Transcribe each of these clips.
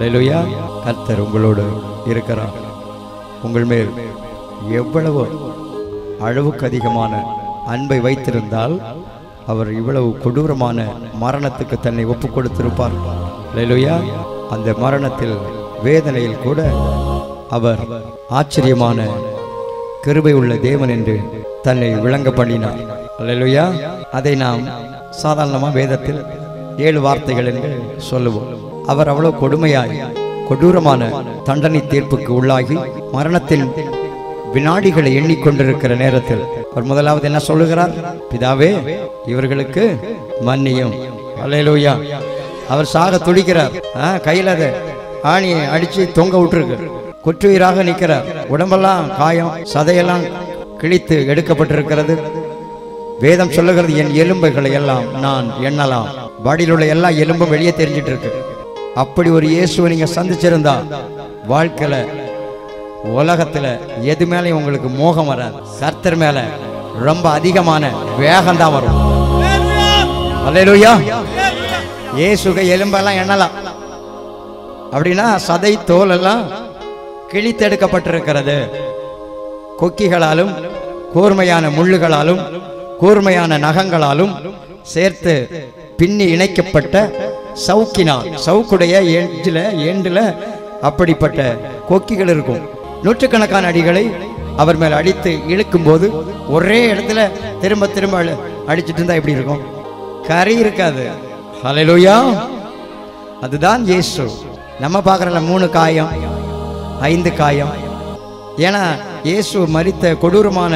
அல்லேலூயா. கர்த்தர் உங்களோடு இருக்கிறார். உங்கள் மேல் எவ்வளவு அளவுக்கு அதிகமான அன்பை வைத்திருந்தால் அவர் இவ்வளவு கொடூரமான மரணத்துக்கு தன்னை ஒப்பு கொடுத்திருப்பார். அல்லேலூயா. அந்த மரணத்தில் வேதனையில் கூட அவர் ஆச்சரியமான கிருபை உள்ள தேவன் என்று தன்னை விளங்க பண்ணினார். அல்லேலூயா. அதை நாம் சாதாரணமாக வேதத்தில் 7 வார்த்தைகள் என்று சொல்லுவோம். அவர் அவ்வளவு கொடுமையாய் கொடூரமான தண்டனை தீர்ப்புக்கு உள்ளாகி மரணத்தின் வினாடிகளை எண்ணிக்கொண்டிருக்கிற நேரத்தில் அவர் முதலாவது என்ன சொல்லுகிறார்? பிதாவே, இவர்களுக்கு மன்னியும். அல்லேலூயா. அவர் சாக துடிக்கிறார். கையில் அதை ஆணியை அடிச்சு தொங்க விட்டுருக்கு. குற்றுயிராக நிற்கிறார். உடம்பெல்லாம் காயம், சதையெல்லாம் கிழித்து எடுக்கப்பட்டிருக்கிறது. வேதம் சொல்லுகிறது, என் எலும்புகளை எல்லாம் நான் எண்ணலாம். பாடியில் உள்ள எல்லா எலும்பும் வெளியே தெரிஞ்சிட்டு இருக்கு. அப்படி ஒரு இயேசுவை நீங்க சந்திச்சிருந்தா வாழ்க்கையில உலகத்துல எது மேலே உங்களுக்கு மோகம் வராது. கர்த்தர் மேல ரொம்ப அதிகமான வேகம் தான் வரும். அல்லேலூயா. இயேசுக எலும்பெல்லாம் எண்ணலாம். அப்படின்னா சதை தோல் எல்லாம் கிழித்தெடுக்கப்பட்டிருக்கிறது. கொக்கிகளாலும் கூர்மையான முள்ளுகளாலும் கூர்மையான நகங்களாலும் சேர்த்து பின்னி இணைக்கப்பட்ட சவுக்கினால், சவுக்குடைய எண்டில் அப்படிப்பட்ட கொக்கிகள் இருக்கும். நூற்றுக்கணக்கான அடிகளை அவர் மேல் அடித்து இழுக்கும் போது ஒரே இடத்துல திரும்ப திரும்ப அடிச்சுட்டு இருந்தா எப்படி இருக்கும்? கரை இருக்காது. ஹல்லேலூயா. அதுதான் இயேசு. நம்ம பார்க்கறல 3 காயம் 5 காயம். ஏன்னா இயேசு மரித்த கொடூரமான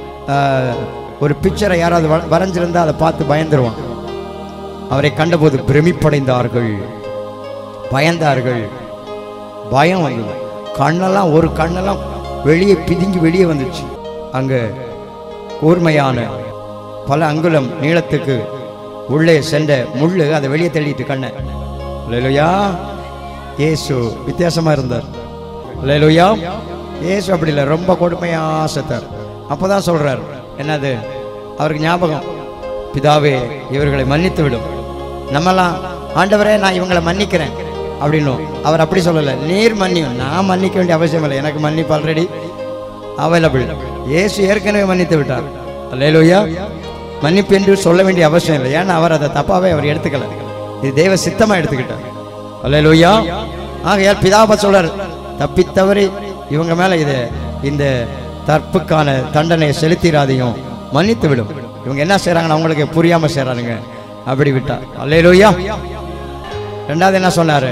ஒரு பிக்சரை யாராவது வரைஞ்சிருந்தா அதை பார்த்து பயந்துருவான். அவரை கண்டபோது பிரமிப்படைந்தார்கள், பயந்தார்கள். பயம் வந்தது. கண்ணெல்லாம் ஒரு கண்ணெல்லாம் வெளியே பிதுங்கி வெளியே வந்துச்சு. அங்க கூர்மையான பல அங்குலம் நீளத்துக்கு உள்ளே சென்ற முள்ளு அதை வெளியே தள்ளிட்டு கண்ணை. அல்லேலூயா. இயேசு வித்தியாசமா இருந்தார். அல்லேலூயா. இயேசு அப்படி இல்லை, ரொம்ப கொடுமையா செத்தார். அப்போதான் சொல்றார், என்னது அவருக்கு ஞாபகம், பிதாவே இவர்களை மன்னித்து விடும். நம்மலாம் ஆண்டவரே நான் இவங்களை மன்னிக்கிறேன் அப்படின்னும். அவர் அப்படி சொல்லலை, நீர் மன்னியும். நான் மன்னிக்க வேண்டிய அவசியம் இல்லை, எனக்கு மன்னிப்பு ஆல்ரெடி அவைலபிள். இயேசு ஏற்கனவே மன்னித்து விட்டார். அல்லேலூயா. மன்னிப்பு என்று சொல்ல வேண்டிய அவசியம் இல்லை. ஏன்னா அவர் அதை தப்பாவே அவர் எடுத்துக்கல, இது தெய்வ சித்தமா எடுத்துக்கிட்டார். அல்லேலூயா. ஆகையால் பிதாவை சொல்றார், தப்பித்தவரை இவங்க மேல இந்த தற்புக்கான தண்டனையை செலுத்திராதையும் மன்னித்து விடும். இவங்க என்ன செய்யறாங்கன்னு அவங்களுக்கு புரியாம செய்யறாங்க. அப்படி விட்டார். அல்லேலூயா. ரெண்டாவது என்ன சொன்னாரு?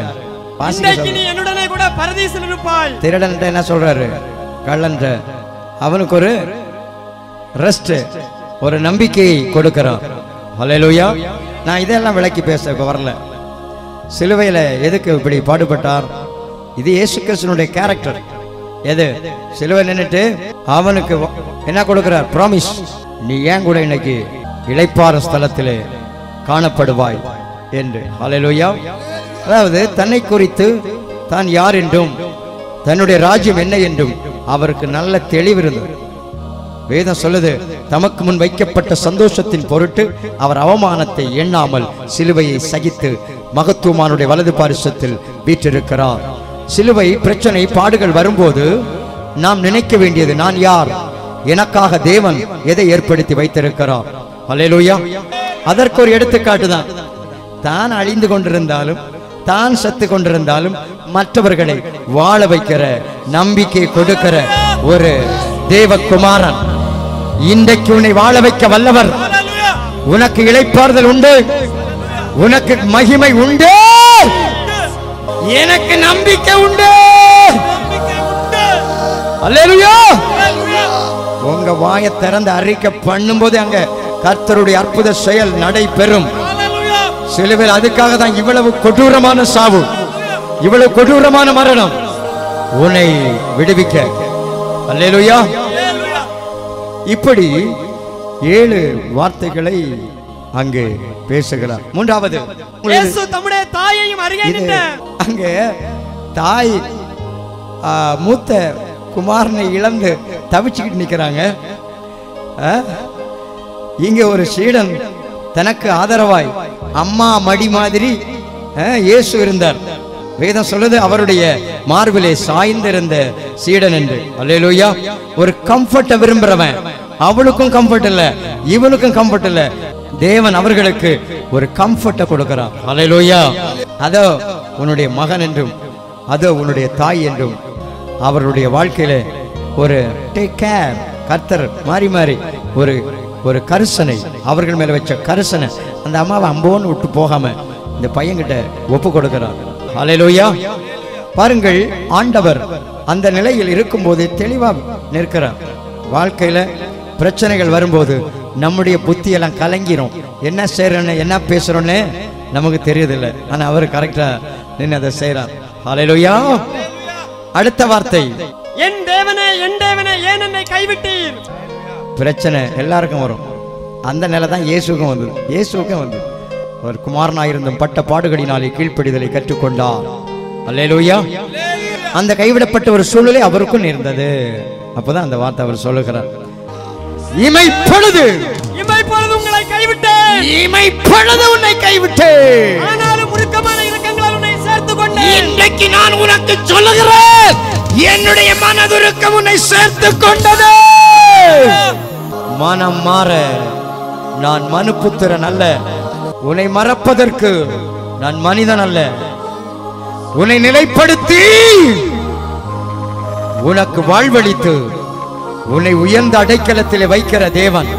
திருடன் என்ன சொல்றாரு? கள்ளன் அவனுக்கு ஒரு ரெஸ்ட், ஒரு நம்பிக்கையை கொடுக்கிறான். அல்லேலூயா. நான் இதெல்லாம் விளக்கி பேச வரல. சிலுவையில எதுக்கு இப்படி பாடுபட்டார்? இது இயேசு கிறிஸ்துவினுடைய கேரக்டர். எது? சிலுவை நின்னுட்டு அவனுக்கு என்ன கொடுக்கிறார்? ப்ராமிஸ். நீ ஏன் கூட இன்னைக்கு இளைப்பாற ஸ்தலத்திலே காணப்படுவாய் என்று. அல்லேலூயா. அதாவது தன்னை குறித்து தான் யார் என்றும் தன்னுடைய ராஜ்யம் என்ன என்றும் அவருக்கு நல்ல தெளிவு இருந்தது. வேதம் சொல்லுது, தமக்கு முன் வைக்கப்பட்ட சந்தோஷத்தின் பொருட்டு அவர் அவமானத்தை எண்ணாமல் சிலுவையை சகித்து மகத்துவமானுடைய வலது பாரிசத்தில் வீற்றிருக்கிறார். சிலுவை பிரச்சனை பாடுகள் வரும்போது நாம் நினைக்க வேண்டியது, நான் யார்? எனக்காக தேவன் எதை ஏற்படுத்தி வைத்திருக்கிறார். அல்லேலூயா. அதற்கு ஒரு எடுத்துக்காட்டு தான். தான் அழிந்து கொண்டிருந்தாலும் தான் செத்து கொண்டிருந்தாலும் மற்றவர்களை வாழ வைக்கிற நம்பிக்கை கொடுக்கிற ஒரு தேவகுமாரன் இன்றைக்கு உன்னை வாழ வைக்க வல்லவர். உனக்கு இளைப்பாறுதல் உண்டு, உனக்கு மகிமை உண்டு, எனக்கு நம்பிக்கை உண்டு. அல்லேலூயா. உங்க வாயை திறந்து அறிக்கை பண்ணும்போது அங்க கர்த்தருடைய அற்புத செயல் நடைபெறும். சிலுவையில் அதுக்காக தான் இவ்வளவு கொடூரமான சாவு, இவ்வளவு கொடூரமான மரணம் உன்னை விடுவிக்க. அல்லேலூயா. இப்படி 7 வார்த்தைகளை அங்கே பேசுகிறார். மூன்றாவது, இயேசு தம்முடைய தாயையும் அருகே நின்ற அங்கே தாய் மூத்த குமாரனை இழந்து தவிச்சுக்கிட்டு நிற்கிறாங்க. இங்க ஒரு சீடன் தனக்கு ஆதரவாய் அம்மா மடி மாதிரி இயேசு இருந்தார். வேதம் சொல்லுது அவருடைய மார்பிலே சாய்ந்திருந்த சீடன் என்று. அல்லேலூயா. ஒரு கம்ஃபர்ட்டை விரும்புறவன், அவளுக்கும் கம்ஃபர்ட் இல்ல, இவனுக்கும் கம்ஃபர்ட் இல்ல, தேவன் அவர்களுக்கு ஒரு கம்ஃபர்ட்டை கொடுக்கிறார். அல்லேலூயா. அதோ உன்னுடைய மகன் என்றும் அதோ உன்னுடைய தாய் என்றும் அவருடைய வாழ்க்கையில ஒரு டேக் கேர், கர்த்தர் மாறி மாறி ஒரு ஒரு கரிசனை அவர்கள் மேல வச்ச கரிசனை. அந்த அம்மாவை அம்போன்னு விட்டு போகாம இந்த பையன்கிட்ட ஒப்பு கொடுக்கிறார். ஹல்லேலூயா. பாருங்கள், ஆண்டவர் அந்த நிலையில் இருக்கும்போது தெளிவா நிற்கிறார். வாழ்க்கையில பிரச்சனைகள் வரும்போது நம்முடைய புத்தியெல்லாம் கலங்கிரும். என்ன செய்யறோன்னு என்ன பேசுறோன்னு நமக்கு தெரியுதில்லை. ஆனா அவர் கரெக்டா நின்று அதை செய்யறார். ஹல்லேலூயா. அடுத்த வார்த்தை, என் தேவனே ஏன் என்னை கைவிட்டீர். பிரச்சனை எல்லாருக்கும் வரும். அந்த நிலை தான் இயேசுக்கும் வந்தது. இயேசுக்கும் வந்தது. அவர் குமாரனாயிருந்தும் பட்ட பாடுகளினாலே கீழ்ப்படிதலை கற்றுக்கொண்டார். அல்லேலூயா. அந்த கைவிடப்பட்ட ஒரு சூழ்நிலை அவருக்கும் இருந்தது. அப்பதான் அந்த வார்த்தை அவர் சொல்லுகிறார், இமைப்பொழுது உங்களை கைவிட்டேன், இமைப்பொழுது உன்னை கைவிட்டேன், ஆனாலும் உருக்கமான இரக்கங்களால் உன்னை சேர்த்துக் கொண்டேன். இன்றைக்கு நான் உனக்கு சொல்லுகிறேன், என்னுடைய மனதுருக்கம் உன்னை சேர்த்துக் கொண்டது. மனம் மாற நான் மனுபுத்திரன் அல்ல, உன்னை மறப்பதற்கு நான் மனிதன் அல்ல, உன்னை நிலைப்படுத்தி உனக்கு வாழ்வளித்து உன்னை உயர்ந்த அடைக்கலத்திலே வைக்கிற தேவன்,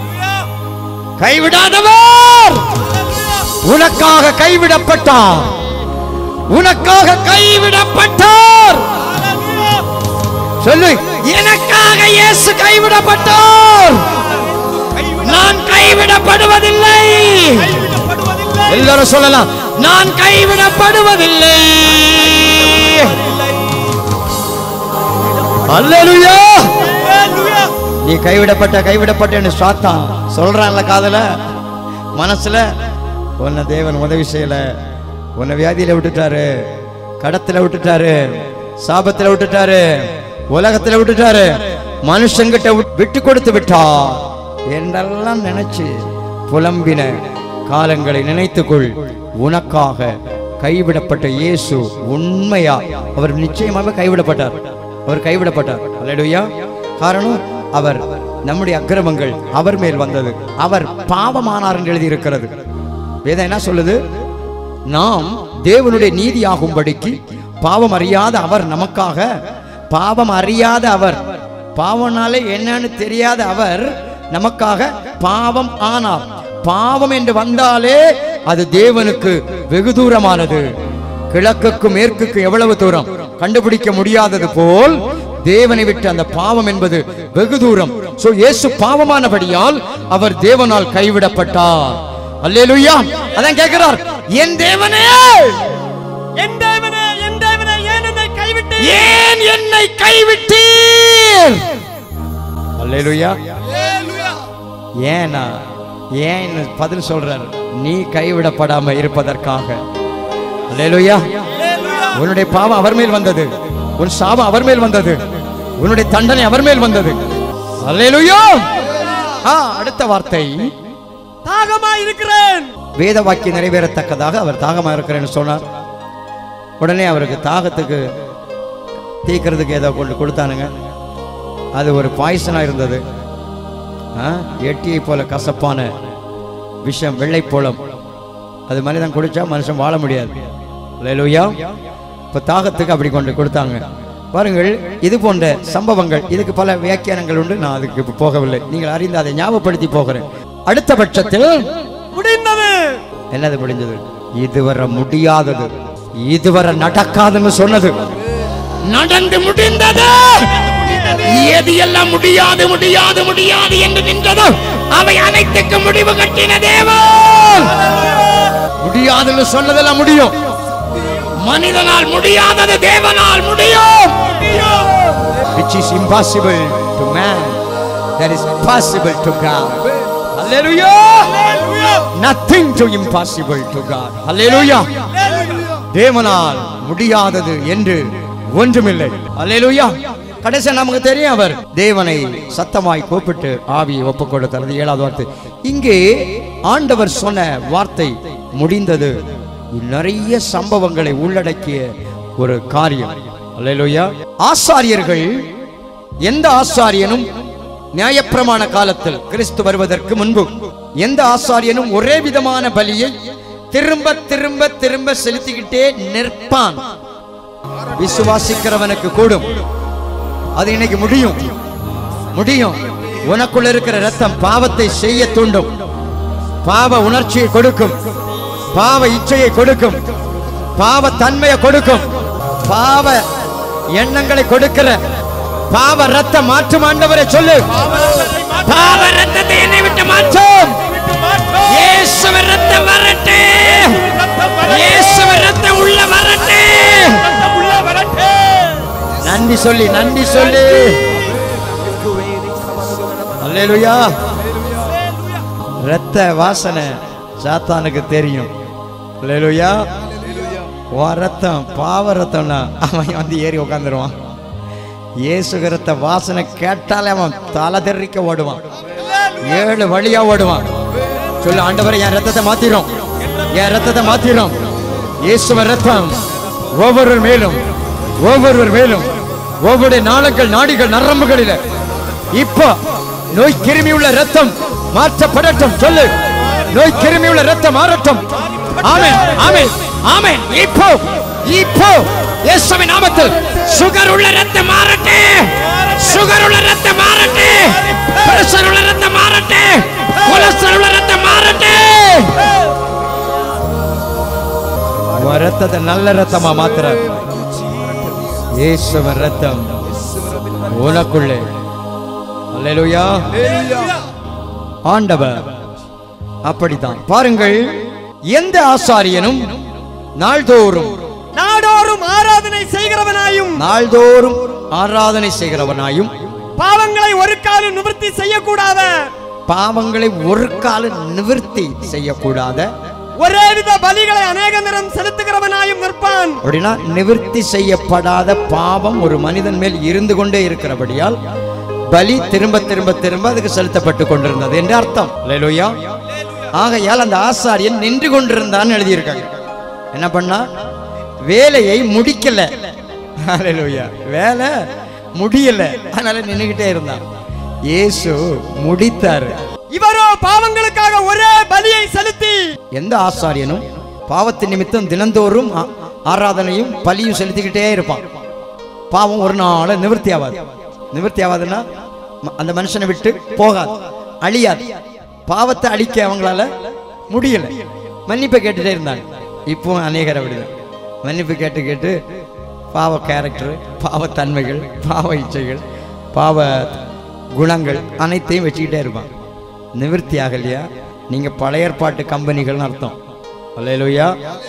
கைவிடாதவர், உனக்காக கைவிடப்பட்டார், உனக்காக கைவிடப்பட்டார். சொல்லு, எனக்காக இயேசு கைவிடப்பட்டார், நான் கைவிடப்படுவதில்லை. எல்லாரும் சொல்லலாம், நான் கைவிடப்படுவதில்லை. அல்லேலூயா. நீ கைவிடப்பட்டேன்னு சாத்தான் சொல்றான்ல காதுல, மனசுல, உன்னை தேவன் உதவி செய்யல, உன்னை வியாதியில விட்டுட்டாரு, கடத்துல விட்டுட்டாரு, சாபத்துல விட்டுட்டாரு, உலகத்துல விட்டுட்டாரு, மனுஷங்கிட்ட விட்டு கொடுத்து விட்டார் என்றெல்லாம் நினைச்சு புலம்பின காலங்களை நினைத்துக்கொள். உனக்காக கைவிடப்பட்ட இயேசு உண்மையா அவர் நிச்சயமாக கைவிடப்பட்டார். அவர் கைவிடப்பட்டார். அல்லேலூயா. காரணம், அவர் நம்முடைய அக்கிரமங்கள் அவர் மேல் வந்தது, அவர் பாவமானார் என்று எழுதி இருக்கிறது. வேதம் என்ன சொல்லுது? நாம் தேவனுடைய நீதியாகும்படிக்கு பாவம் அறியாத அவர் நமக்காக, பாவம் அறியாத அவர், பாவனாலே என்னன்னு தெரியாத அவர் நமக்காக பாவம் ஆனார். பாவம் என்று வந்தாலே அது தேவனுக்கு வெகு தூரமானது. கிழக்குக்கு மேற்குக்கு எவ்வளவு தூரம் கண்டுபிடிக்க முடியாதது போல் தேவனை விட்டு அந்த பாவம் என்பது வெகு தூரம். சோ இயேசு பாவமானபடியால் அவர் தேவனால் கைவிடப்பட்டார். அல்லேலூயா. அதான் கேட்கிறார், என் தேவனே, என் தேவனே ஏன் என்னை கைவிட்டீர், ஏன் என்னை கைவிட்டீர். அல்லேலூயா. ஏனா ஏன் பதில் சொல்றார், நீ கைவிடப்படாம இருப்பதற்காக. அல்லேலூயா. உன்னுடைய பாவம் அவர் மேல் வந்தது, உன் சாபம் அவர் மேல் வந்தது, உன்னுடைய தண்டனை அவர் மேல் வந்தது. அல்லேலூயா. அடுத்த வார்த்தை, தாகமா இருக்கிறேன். வேத வாக்கியம் நிறைவேறத்தக்கதாக அவர் தாகமா இருக்கிறேன்னு சொன்னார். உடனே அவருக்கு தாகத்துக்கு தீக்கிறதுக்கு ஏதோ கொண்டு கொடுத்தானுங்க. அது ஒரு பாய்சனா இருந்தது. எட்டியை போல கசப்பான விஷம், வெள்ளைப்போளம். அது மனிதன் குடிச்சா மனுஷன் வாழ முடியாது. அல்லேலூயா. இப்ப தாகத்துக்கு அப்படி கொண்டு கொடுத்தாங்க. பாருங்கள், இது போன்ற சம்பவங்கள், இதுக்கு பல வியாக்கியானங்கள் உண்டு. நான் அதுக்கு இப்ப போகவில்லை, நீங்கள் அறிந்து அதை ஞாபகப்படுத்தி போகிறேன். அடுத்த பட்சத்தில் முடிந்தது. என்னது முடிஞ்சது? இதுவரை முடியாதது, இதுவரை நடக்காதுன்னு சொன்னது நடந்து முடிந்தது. எது எல்லாம் முடியாது முடியாது முடியாது என்று நின்றதோ அவை அனைத்துக்கு முடிவு கட்டின தேவன். முடியாதுன்னு சொன்னதெல்லாம் முடியும். மனிதனால் முடியாதது தேவனால் முடியும். Which is impossible to man, that is possible to God. Hallelujah. Nothing too impossible to God. Hallelujah. தேவனால் முடியாதது என்று ஒன்றுமில்லை. அல்லேலூயா. கடைசியா நமக்கு தெரியும், அவர் தேவனை சத்தமாய் கூப்பிட்டு ஆவியை ஒப்புக் கொடுத்தார். 7வது வார்த்தை. இங்கே ஆண்டவர் சொன்ன வார்த்தை முடிந்தது. நிறைய சம்பவங்களை உள்ளடக்கிய ஒரு காரியம். அல்லேலூயா. ஆசாரியர்கள், எந்த ஆசாரியனும் நியாயப்பிரமாண காலத்தில் கிறிஸ்து வருவதற்கு முன்பு எந்த ஆசாரியனும் ஒரே விதமான பலியை திரும்ப திரும்ப திரும்ப செலுத்திக்கிட்டே நிற்பான். விசுவாசிக்கிறவனுக்கு கூடும். அது இன்னைக்கு முடியும். உனக்குள்ள இருக்கிற ரத்தம் பாவத்தை செய்ய தூண்டும், பாவ உணர்ச்சியை கொடுக்கும், பாவ இச்சையை கொடுக்கும், பாவ தன்மையை கொடுக்கும், பாவ எண்ணங்களை கொடுக்கிற பாவ ரத்தம் மாற்றும். ஆண்டவரே சொல்லு, பாவ ரத்தத்தை என்னை விட்டு மாற்றும். இயேசுவின் ரத்தம் வரட்டு, இயேசுவின் ரத்தம் உள்ள வரட்டு. நன்றி சொல்லி அல்லேலூயா. ரத்த வாசனை சாத்தானுக்கு தெரியும். அல்லேலூயா. ரத்தம் பாவ ரத்தம்னா அவன் வந்து ஏறி உட்காந்துருவான். இயேசு ரத்த வாசனை கேட்டாலே அவன் தலை தெறிக்க ஓடுவான், 7 வழியா ஓடுவான். சொல்லு, ஆண்டவரே என் ரத்தத்தை மாத்திரும், என் ரத்தத்தை மாத்திரும். இயேசுவின் ரத்தம் ஒவ்வொருவர் மேலும் ஒவ்வொரு நாளங்கள் நாடிகள் நரம்புகளில் இப்போ நோய் கிருமி உள்ள ரத்தம் மாற்றப்படட்டும். சொல்லு, நோய் கிருமி உள்ள ரத்தம் மாறட்டும். ஆமென், ஆமென், ஆமென். இப்போ இயேசுவின் நாமத்தில் சுகர் உள்ள ரத்தம் மாறட்டு, சுகர் உள்ள ரத்தம் மாறட்டு, பிரஷர் உள்ள ரத்தம் மாறட்டு, கொலஸ்ட்ரால் உள்ள ரத்தம் மாறட்டு. ரத்தத்தை நல்ல ரத்தமா மாத்திர இயேசுவின் ரத்தம் உனக்குள்ளே. அல்லேலூயா. ஆண்டவர் அப்படித்தான். பாருங்கள், எந்த ஆசாரியனும் நாள்தோறும் ஆராதனை செய்கிறவனாயும் பாவங்களை ஒரு காலம் நிவர்த்தி செய்யக்கூடாத ஒரேவித பலிகளை அநேக நேரம் செலுத்துகிறவனாயும் நிற்பான். அப்படின்னா நிவர்த்தி செய்யப்படாத பாவம் ஒரு மனிதன் மேல் இருந்து கொண்டே இருக்கிறபடியால் பலி திரும்ப திரும்ப திரும்ப அதுக்கு செலுத்தப்பட்டு கொண்டிருந்தது என்று அர்த்தம். அல்லேலூயா. ஆகையால் அந்த ஆசாரியன் நின்று கொண்டிருந்தான்னு எழுதியிருக்காங்க. என்ன பண்ணா? வேலையை முடிக்கல. அல்லேலூயா. வேலை முடியல, அதனால நின்னுகிட்டே இருந்தான். இயேசு முடித்தாரு. இவரோ பாவங்களுக்காக ஒரே பலியை செலுத்தி. எந்த ஆசாரியனும் பாவத்தின் நிமித்தம் தினந்தோறும் ஆராதனையும் பலியும் செலுத்திக்கிட்டே இருப்பான். பாவம் ஒரு நாள் நிவர்த்தி ஆகாதுன்னா அந்த மனுஷனை விட்டு போகாது, அழியாது. பாவத்தை அழிக்க அவங்களால முடியல. மன்னிப்பை கேட்டுட்டே இருந்தாங்க. இப்போ அநேகர் அப்படிதான் மன்னிப்பு கேட்டு பாவ கேரக்டர், பாவ தன்மைகள், பாவ இச்சைகள், பாவ குணங்கள் அனைத்தையும் வச்சுக்கிட்டே இருப்பாங்க. நிவர்த்தி ஆகலையா? நீங்க பழைய ஏற்பாட்டு கம்பெனிகள்னு அர்த்தம். அல்லேலூயா.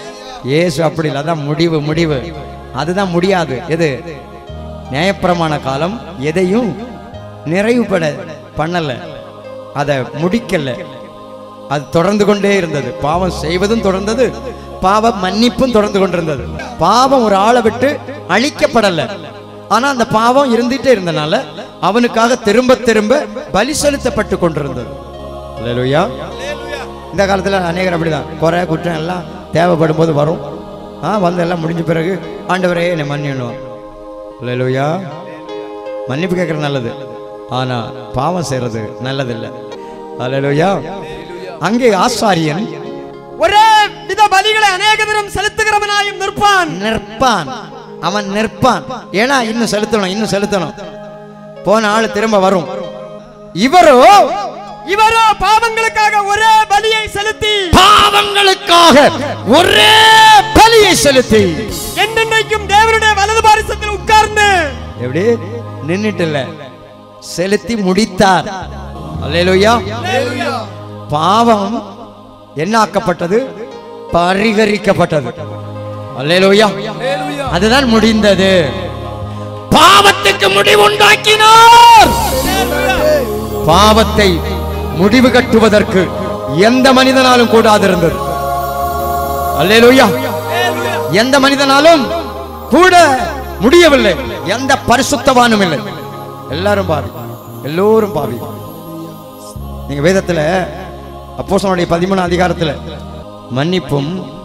இயேசு அப்படி இல்லை. அதான் முடிவு. அதுதான் முடியாது. எது? நியாயப்பிரமாண காலம் எதையும் நிறைவுபட பண்ணல, அதை முடிக்கல. அது தொடர்ந்து கொண்டே இருந்தது. பாவம் செய்வதும் தொடர்ந்தது, பாவ மன்னிப்பும் தொடர்ந்து கொண்டிருந்தது. பாவம் ஒரு ஆளை விட்டு அழிக்கப்படல, ஆனா அந்த பாவம் இருந்துட்டே இருந்தனால அவனுக்காக திரும்ப திரும்ப பலி செலுத்தப்பட்டு கொண்டிருந்தது. அல்லேலூயா. இந்த காலத்துல அநேகர் அப்படிதான். குறை குற்றம் எல்லாம் தேவைப்படும் போது வரும். வந்து எல்லாம் முடிஞ்ச பிறகு ஆண்டவரே என்னை மன்னிடுவான். அல்லேலூயா. மன்னிப்பு கேட்கறது நல்லது, ஆனா பாவம் செய்யறது நல்லதில்லை. அல்லேலூயா. அங்கே ஆசாரியன் ஒரே வித பலிகளை அநேக நேரம் செலுத்துகிறவனாயும் நிற்பான். அவன் நிற்பான். ஏன்னா இன்னும் செலுத்தணும். போன ஆள் திரும்ப வரும். இவரோ பாவங்களுக்காக ஒரே பலியை செலுத்தி என்றென்றைக்கும் தேவனுடைய வலது பாரிசத்தில் உட்கார்ந்து எப்படி நின்னுட்டு இல்ல, செலுத்தி முடித்தார். அல்லேலூயா. பாவம் என்ன ஆக்கப்பட்டது? பரிகரிக்கப்பட்டது. அல்லேலூயா. அதுதான் முடிந்தது. பாவத்துக்கு முடிவு உண்டாக்கினார். பாவத்தை முடிவு கட்டுவதற்கு எந்த மனிதனாலும் கூடாது இருந்தது. அல்லேலூயா. எந்த மனிதனாலும் கூட முடியவில்லை. எந்த பரிசுத்தவானும் இல்லை. எல்லாரும் பாவி. நீங்க வேதத்துல அப்போஸ்தலனுடைய 13 அதிகாரத்துல மன்னிப்பும்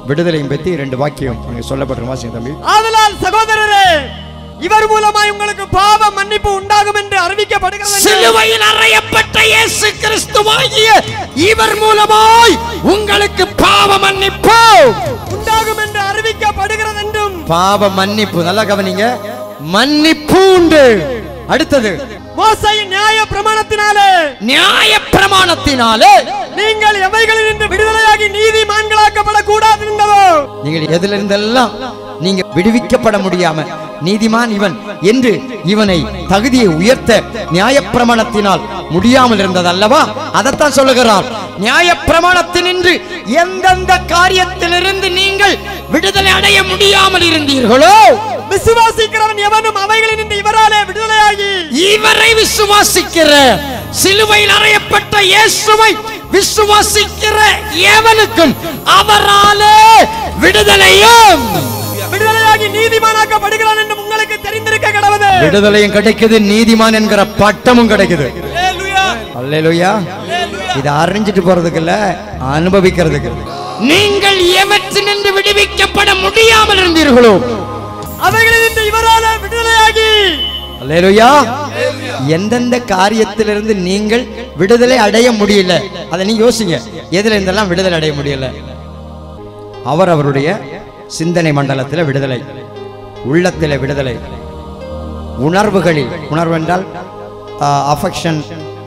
விடுதலையும் பற்றி 2 வாக்கியம் அங்கே சொல்லப்பட்டிருக்கும். வாசிங்க தம்பி. ஆதலால் சகோதரரே, இவர் மூலமாய் உங்களுக்கு பாவ மன்னிப்பு உண்டாகும் என்று அறிவிக்கப்படுகிறது. சிலுவையில் அறையப்பட்ட இயேசு கிறிஸ்துவாகிய இவர் மூலமாய் உங்களுக்கு பாவ மன்னிப்பு உண்டாகும் என்று அறிவிக்கப்படுகிறது என்றும். பாவ மன்னிப்பு, நல்லா கவனிங்க, மன்னிப்பு உண்டு. அடுத்தது, மோசேயின் நியாய பிரமாணத்தினாலே நீங்கள் எவைகளிலிருந்து விடுதலையாகி நீதிமான்களாக்கப்பட கூடாது என்பதோ. நீங்கள் எதிலிருந்தெல்லாம் நீங்க விடுவிக்கப்பட முடியாம நீதிமான் இவன் என்று இவனை தகுதியை உயர்த்த நியாயப்பிரமாணத்தினால் முடியாமல் இருந்தது அல்லவா? அதைத்தான் சொல்லுகிறார். நியாயப்பிரமாணத்தினின்று எந்தெந்த காரியத்திலிருந்து நீங்கள் விடுதலை அடைய முடியாமல் இருந்தீர்களோ, விசுவாசிக்கிறவன் எவனும் அவைகளினின்று இவராலே விடுதலையாகி, இவரை விசுவாசிக்கிற, சிலுவையில் அறையப்பட்ட இயேசுவை விசுவாசிக்கிற எவனுக்கும் அவராலே விடுதலையும் விடுதலையாகி நீதிமானாக்கப்படுகிறான் என்று உங்களுக்கு தெரிந்திருக்க கடவுது. விடுதலையும் கிடைக்குது, நீதிமான் என்கிற பட்டமும் கிடைக்குது. அல்லேலூயா. இதை அறிஞ்சிட்டு போறதுக்கு இல்ல, அனுபவிக்கிறதுக்கு. நீங்கள் எவற்றினின்று விடுவிக்கப்பட முடியாமல் இருந்தீர்களோ அவைகளிலிருந்து இவராலே விடுதலையாகி, அல்லேலூயா, எந்தெந்த காரியத்திலிருந்து நீங்கள் விடுதலை அடைய முடியல, அதை நீ யோசிங்க. எதுல இருந்தெல்லாம் விடுதலை அடைய முடியல? அவருடைய சிந்தனை மண்டலத்தில் விடுதலை, உள்ளத்தில் விடுதலை, உணர்வுகளில், உணர்வு என்றால் அஃபெக்ஷன்,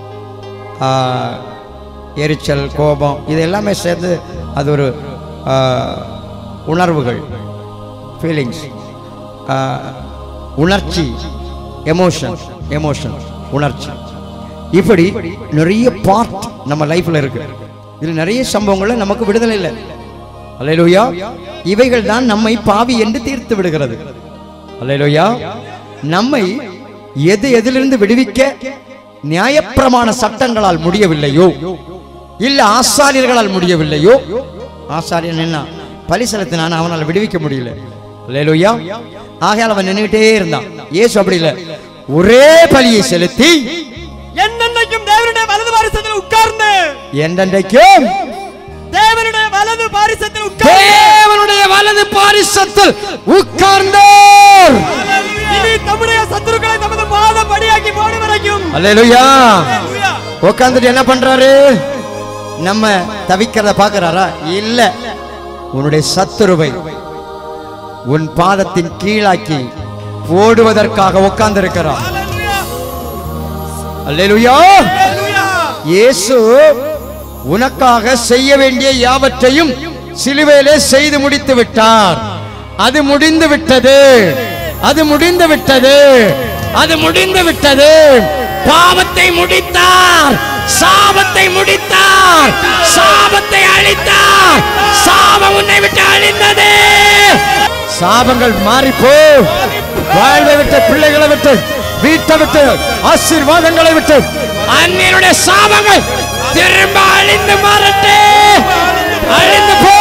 எரிச்சல், கோபம், இது எல்லாமே சேர்ந்து அது ஒரு உணர்வுகள், ஃபீலிங்ஸ், உணர்ச்சி, எமோஷன், உணர்ச்சி. இப்படி நிறைய பார்ட் நம்ம லைஃப்ல இருக்கு. இதில் நிறைய சம்பவங்கள்ல நமக்கு விடுதலை இல்லை. அல்லேலூயா. இவைகள் தான் நம்மை பாவி என்று தீர்த்து விடுகிறது. அல்லேலூயா. நம்மை எதிலிருந்து விடுவிக்க நியாயப்பிரமாண சட்டங்களால் முடியவில்லையோ, இல்ல ஆசாரியர்களால் முடியவில்லையோ, ஆசாரியன் என்ன பலி செலுத்தினான், அவனால் விடுவிக்க முடியல. அல்லேலூயா. ஆகையால் அவன் நின்னுட்டே இருந்தான். இயேசு அப்படி இல்லை, ஒரே பலியை செலுத்தி என்னென்னைக்கும் தேவனுடைய வலது பாரிசத்தில் உட்கார்ந்து, என்னென்னைக்கும் தேவனுடைய வலது பாரிசத்தில் உட்கார்ந்தார். இனி தம்முடைய சத்துருக்களை தமது பாதபடியாக்கி போடும் வரைக்கும். அல்லேலூயா. உட்கார்ந்துட்டு என்ன பண்றாரு? நம்ம தவிக்கிறத பாக்குறாரா? இல்ல, உன்னுடைய சத்துருவை உன் பாதத்தின் கீழாக்கி போடுவதற்காக உட்கார்ந்து இருக்கிறார். அல்லேலூயா. இயேசு உனக்காக செய்ய வேண்டிய யாவற்றையும் சிலுவையிலே செய்து முடித்து விட்டார். அது முடிந்து விட்டது, அது முடிந்து விட்டது, அது முடிந்து விட்டது. பாவத்தை முடித்தார், சாபத்தை முடித்தார், சாபத்தை அழித்தார். சாபம் உன்னை விட்டு அழிந்தது. சாபங்கள் மாறிப்போ, வாழ்வை விட்டு, பிள்ளைகளை விட்டு, வீட்டை விட்டு, ஆசீர்வாதங்களை விட்டு, அன்னையருடைய சாபங்கள் திரும்ப அழிந்து மாறட்டு, அழிந்து போ.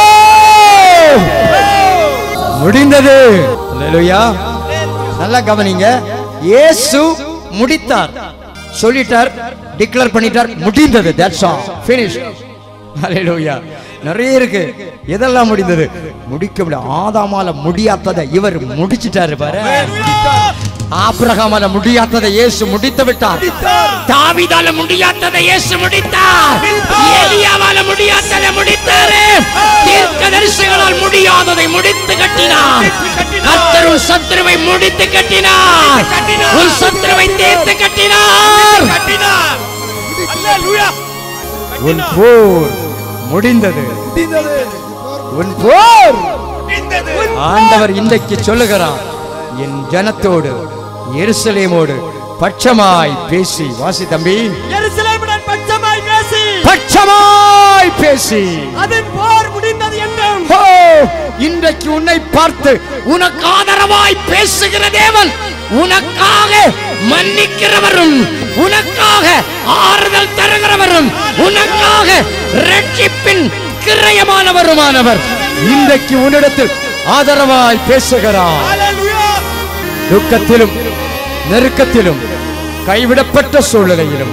முடிந்தது. அல்லேலூயா. நல்லா கவனிங்க. இயேசு முடித்தார், சொல்லிட்டார், டிக்ளேர் பண்ணிட்டார், முடிந்தது. That's all, finish. அல்லேலூயா. நிறைய இருக்கு. எதெல்லாம் முடிந்தது? முடிக்க முடியாது. ஆதாமால முடியாததை இவர் முடிச்சிட்டாரு பாரு. ஆபிரகாமால முடியாததை இயேசு முடித்து விட்டார். தாவீதால முடியாததை இயேசு முடித்தார். எலியாவால முடியாததை முடித்தார். தீர்க்கதரிசிகளால் முடியாததை முடித்து கட்டினார். கர்த்தர் உன் சத்துருவை முடித்து கட்டினார். உன் சத்துருவை தீர்த்து கட்டினார். அல்லேலூயா. உன் போர் முடிந்தது. உன் போர் முடிந்தது. ஆண்டவர் இன்றைக்கு சொல்லுகிறார், என் ஜனத்தோடு எருசலேமோடு பட்சமாய் பேசி. வாசி தம்பி. எருசலேமுடன் பட்சமாய் பேசி, பட்சமாய் பேசி அதன் போர் முடிந்தது என்றும். இன்றைக்கு உன்னை பார்த்து உனக்கு ஆதரவாய் பேசுகிற தேவன், உனக்காக மன்னிக்கிறவரும், உனக்காக ஆறுதல் தருகிறவரும், உனக்காக ரட்சிப்பின் கிரயமானவருமானவர் இன்றைக்கு உன்னிடத்தில் ஆதரவாய் பேசுகிறார். துக்கத்திலும் நெருக்கத்திலும் கைவிடப்பட்ட சூழ்நிலையிலும்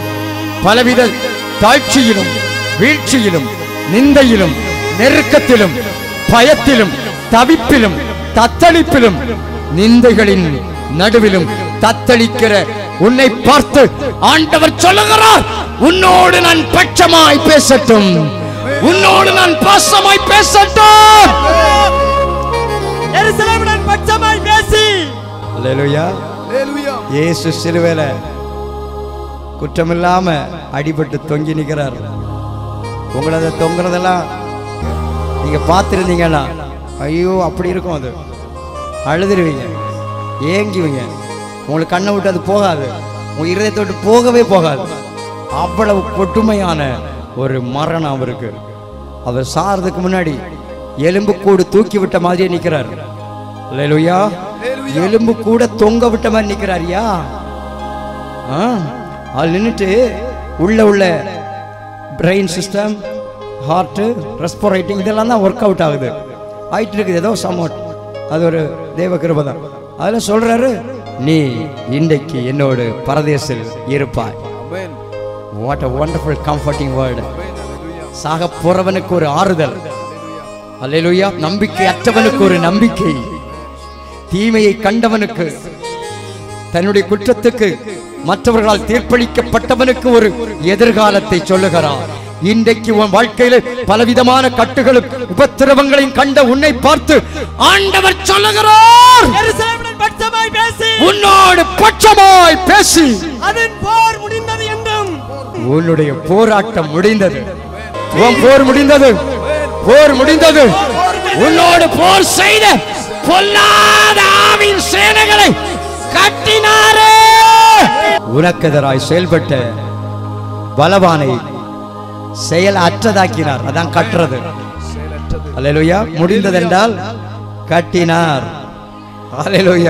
பலவித தாழ்ச்சியிலும் வீழ்ச்சியிலும் நிந்தையிலும் நெருக்கத்திலும் பயத்திலும் தவிப்பிலும் தத்தளிப்பிலும் நிந்தைகளின் நடுவிலும் தத்தளிக்கிற உன்னை பார்த்து ஆண்டவர் சொல்லுகிறார், உன்னோடு நான் பட்சமாய் பேசட்டும், உன்னோடு நான் பாசமாய் பேசட்டும். எருசலேமுடன் பட்சமாய் பேசி. அல்லேலூயா. இயேசு சிலுவையில குற்றமில்லாம அடிபட்டு தொங்கி நிற்கிறார். உங்களது தொங்குறதெல்லாம் நீங்க பார்த்துருந்தீங்கன்னா ஐயோ அப்படி இருக்கும், அது அழுதுருவீங்க, ஏங்குவீங்க, உங்களுக்கு கண்ணை விட்டு அது போகாது, உங்க இருதயத்தை விட்டு போகவே போகாது. அவ்வளவு கொடுமையான ஒரு மரணம் அவருக்கு. அவர் சாகிறதுக்கு முன்னாடி எலும்பு கூடு தூக்கி விட்ட மாதிரியே நிற்கிறார். அல்லேலூயா. எலும்பு கூட தொங்க விட்ட மாதிரி நிற்கிறாரியா? அது நின்றுட்டு உள்ள பிரெயின் சிஸ்டம், ஹார்ட்டு, ரெஸ்பிரேட்டிங் இதெல்லாம் தான் ஒர்க் அவுட் ஆகுது, ஆயிட்டு இருக்குது. ஏதோ சமோட், அது ஒரு தேவ கிருபை தான். அதில் சொல்றாரு, நீ இன்றைக்கு என்னோடு பரதேசில் இருப்பாய். What a wonderful comforting word. சாக போறவனுக்கு ஒரு ஆறுதல். அல்லேலூயா. நம்பிக்கை அற்றவனுக்கு ஒரு நம்பிக்கை. தீமையை கண்டவனுக்கு, தன்னுடைய குற்றத்துக்கு மற்றவர்களால் தீர்ப்பளிக்கப்பட்டவனுக்கு ஒரு எதிர்காலத்தை சொல்லுகிறார். இன்றைக்கு உன் வாழ்க்கையில பலவிதமான கட்டுகளும் உபத்திரவங்களையும் கண்ட உன்னை பார்த்து ஆண்டவர் சொல்லுகிறார், உன்னோடு பட்சமாய் பேசி அதன் போர் முடிந்தது என்றும். உன்னுடைய போராட்டம் முடிந்தது, உன் போர் முடிந்தது, போர் முடிந்தது. உன்னோடு போர் செய்த பொல்லாத ஆவின் சேனைகளை கட்டினாரே. உனக்கு எதிராய் செயல்பட்ட பலவானை செயல் அற்றதாக்கினார். அதான் கட்டுறது. அல்லேலூயா. முடிந்ததென்றால் கட்டினார். அல்லேலூயா.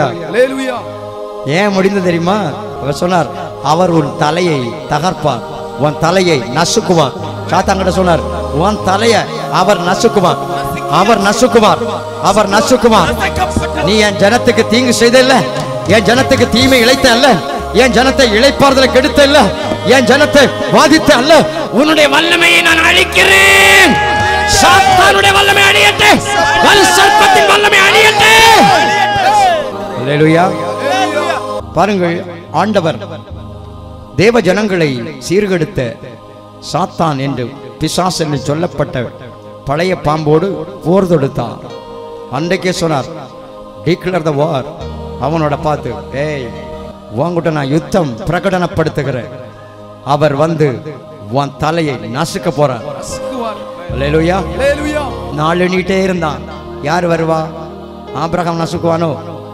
ஏன் முடிந்தது தெரியுமா? அவர் சொன்னார், அவர் உன் தலையை தகர்ப்பார், உன் தலையை நசுக்குவார். சாத்தாங்கிட்ட சொன்னார், உன் தலையை அவர் நசுக்குவார், அவர் நசுக்குவார், அவர் நசுக்குவார். நீ என் ஜனத்துக்கு தீங்கு செய்தல்ல, என் ஜனத்துக்கு தீமை இழைத்த அல்ல, என் ஜனத்தை இழைப்பார்தலை கெடுத்த இல்ல, என் ஜனத்தை வாதித்த அல்ல, உன்னுடைய வல்லமையை நான் அழிக்கிறேன். சாத்தானுடைய வல்லமை அழியட்டே, சர்ப்பத்தின் வல்லமை அழியட்டே. அல்லேலூயா. பாருங்கள், ஆண்டவர் தேவ ஜனங்களை சீர்கெடுத்த சாத்தான் என்று பிசாசு என்று சொல்லப்பட்ட பழைய பாம்போடு போர் தொடுத்தான். அன்றைக்கே சொன்னார், டிக்ளேர் தி வார். அவனோட பார்த்து, ஏய் உன்கிட்ட நான் யுத்தம் பிரகடனப்படுத்துகிறேன். அவர் வந்து உன் தலையை நசுக்க போறார். அல்லேலூயா. நாள் எண்ணிட்டே இருந்தான். யார் வருவா? ஆபிரகாம் நசுக்குவானோ?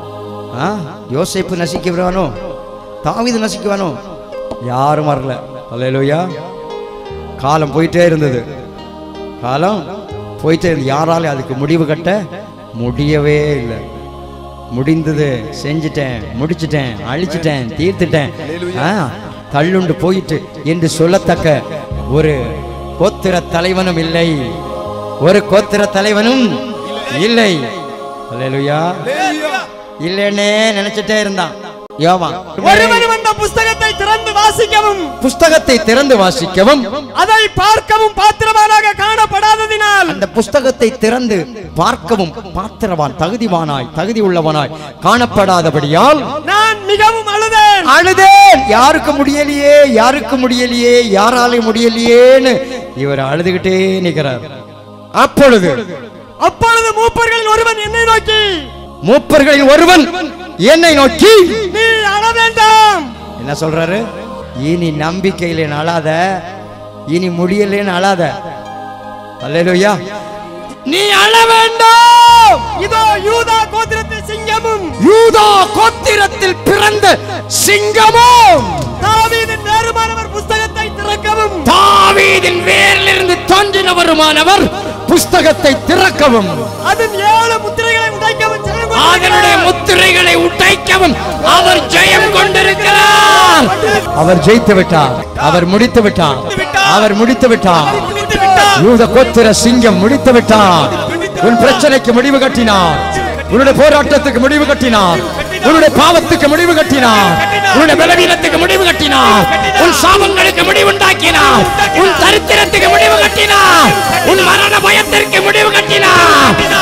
யோசேப்பு நசுக்குவானோ? தாவீது நசுக்குவானோ? யாரும் வரல. அல்லேலூயா. காலம் போயிட்டே இருந்தது, காலம் போயிட்டே இருந்தது. யாராலும் அதுக்கு முடிவு கட்ட முடியவே இல்லை. முடிந்தது, செஞ்சிட்டேன், முடிச்சிட்டேன், அழிச்சிட்டேன், தீர்த்துட்டேன், தள்ளுண்டு போயிட்டு என்று சொல்லத்தக்க ஒரு கோத்திர தலைவனும் இல்லை, ஒரு கோத்திர தலைவனும் இல்லை. அல்லேலூயா. இல்லைன்னே நினைச்சிட்டே இருந்தான் யோவான். ஒருவனும் அந்த புஸ்தகத்தை திறந்து வாசிக்கவும், புஸ்தகத்தை திறந்து வாசிக்கவும், அதை பார்க்கவும் பாத்திரவானாக காணப்படாததினால், அந்த புஸ்தகத்தை திறந்து பார்க்கவும் பாத்திரவான், தகுதிவானாய், தகுதி உள்ளவனாய் காணப்படாதபடியால் நான் மிகவும் அழுதேன். அழுதேன். யாருக்கு முடியலையே, யாருக்கு முடியலையே, யாராலையும் முடியலையேன்னு இவர் அழுதுகிட்டே நிற்கிறார். அப்பொழுது மூப்பர்களில் ஒருவன் என்னை நோக்கி, மூப்பர்களில் ஒருவன் என்னை நோக்கி, நீ அழ வேண்டாம். என்ன சொல்றாரு? இனி நம்பிக்கையிலே அழாத, இனி முடியலேன்னு அழாத. அல்லேலூயா. நீ அழ வேண்டாம். இதோ யூதா கோத்திரத்தில் சிங்கமும், யூதா கோத்திரத்தில் பிறந்த சிங்கமும், தாவீதின் வேறுமானவர் புஸ்தகத்தை திறக்கவும், தாவீதின் வேரிலிருந்து தோன்றினவருமானவர் புஸ்தகத்தை திறக்கவும், அதன் 7 முத்திரைகளை உடைக்கவும், அதனுடைய முத்திரைகளை உடைக்கவும் அவர் ஜெயம் கொண்டிருக்கிறார். அவர் ஜெயித்து விட்டார், அவர் முடித்து விட்டார், அவர் முடித்து விட்டார். யூத கோத்திர சிங்கம் முடித்து விட்டார். உன் பிரச்சனைக்கு முடிவு கட்டினார், உன்னுடைய போராட்டத்துக்கு முடிவு கட்டினார், உன்னுடைய பாவத்துக்கு முடிவு கட்டினார், உன்னுடைய பலவீனத்துக்கு முடிவு கட்டினார், உன் சாபங்களுக்கு முடிவு உண்டாக்கினார், உன் தரித்திரத்துக்கு முடிவு கட்டினார், உன் மரண பயத்திற்கு முடிவு கட்டினார்.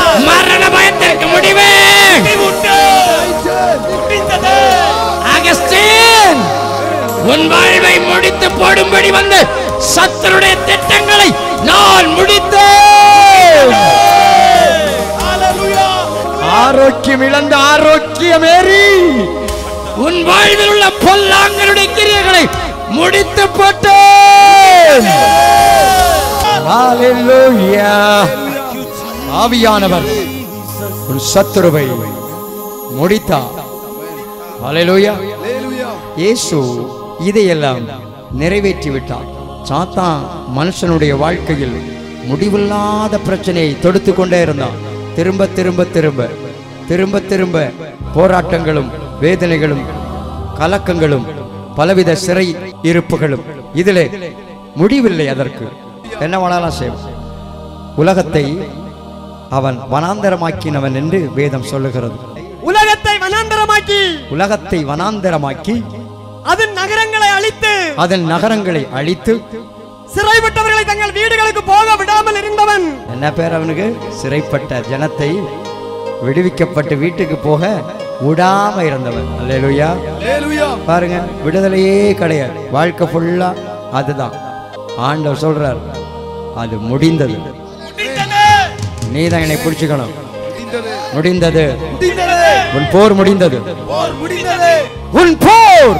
முறித்து போடும்படி வந்து சத்துருடைய திட்டங்களை நான் முடித்தேன். ஆரோக்கியம் இழந்த ஆரோக்கியமேறி உன் வாழ்வில் உள்ள பொல்லாங்களுடைய கிரியைகளை முடித்து போட்டேன். ஹalleluya. ஆவியானவர் உன் சத்துருவை முடித்தார். ஹalleluya. இயேசு இதையெல்லாம் நிறைவேற்றி விட்டார். சாத்தான் மனுஷனுடைய வாழ்க்கையில் முடிவில்லாத பிரச்சனையை தொடுத்து கொண்டே இருந்தான். திரும்ப திரும்ப திரும்ப திரும்ப திரும்ப போராட்டங்களும் வேதனைகளும் கலக்கங்களும் பலவித சிறை இருப்புகளும். இதிலே முடிவில்லை. அதற்கு என்ன வேணாலும் செய்வான். உலகத்தை அவன் வனாந்தரமாக்கினவன் என்று வேதம் சொல்லுகிறது. உலகத்தை வனாந்தரமாக்கி அதன் நகரங்களை அழித்து சிறைப்பட்டவர்களை தங்கள் வீடுகளுக்கு போக விடாமல் இருந்தவன். என்ன பேர் அவனுக்கு? சிறைப்பட்ட ஜனத்தை விடுவிக்கப்பட்டு வீட்டுக்கு போக விடாம இருந்தவன். அல்லேலூயா. பாருங்க, விடுதலையே கிடையாது. வாழ்க்கை ஃபுல்லா அதுதான். ஆண்டவர் சொல்றார், அது முடிந்தது. நீதான் என்னை பிடிச்சுக்கணும். முடிந்தது. உன் போர் முடிந்தது. உன் போர்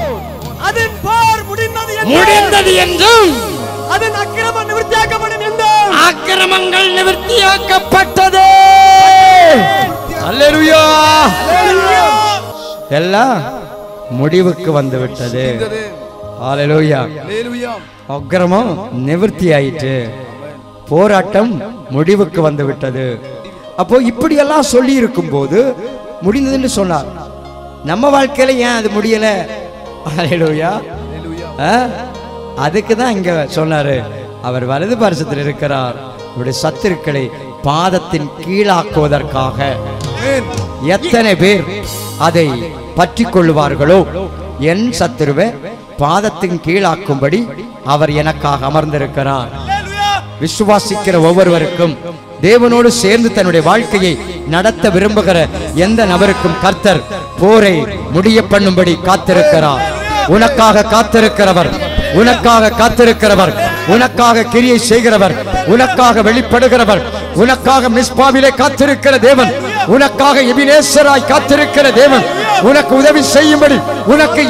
முடிந்தது என்றும் அதன் அக்கிரமம் நிவர்த்தியாக்கப்படும் என்றும் அக்கிரமங்கள் நிவர்த்தியாக்கப்பட்டது. அல்லேலூயா. எல்லாம் முடிவுக்கு வந்து விட்டது. அல்லேலூயா. அக்கிரமம் நிவர்த்தி ஆயிற்று. போராட்டம் முடிவுக்கு வந்து விட்டது. அப்போ இப்படி எல்லாம் சொல்லி இருக்கும் போது முடிந்ததுன்னு சொன்னார். நம்ம வாழ்க்கையில ஏன் அது முடியல? அல்லேலூயா. அதுக்கு தான் இங்க சொன்னாரு, அவர் வலது பார்சத்தில் இருக்கிறார், அவருடைய சத்துருக்களை பாதத்தின் கீழாக்குவதற்காக. எத்தனை பேர் அதை பற்றி கொள்வார்களோ, என் சத்துருவை பாதத்தின் கீழாக்கும்படி அவர் எனக்காக அமர்ந்திருக்கிறார். விசுவாசிக்கிற ஒவ்வொருவருக்கும் தேவனோடு சேர்ந்து தன்னுடைய வாழ்க்கையை நடத்த விரும்புகிற எந்த நபருக்கும் கர்த்தர் போரை முடிய பண்ணும்படி காத்திருக்கிறார். உனக்காக காத்திருக்கிறவர், உனக்காக காத்திருக்கிறவர், உனக்காக கிரியை செய்கிறவர், உனக்காக வெளிப்படுகிறவர், உனக்காக மிஸ்பாவிலே காத்திருக்கிற தேவன், உனக்காக எபினேசராய் காத்திருக்கிற தேவன், உனக்கு உதவி செய்யும்படி, உனக்கு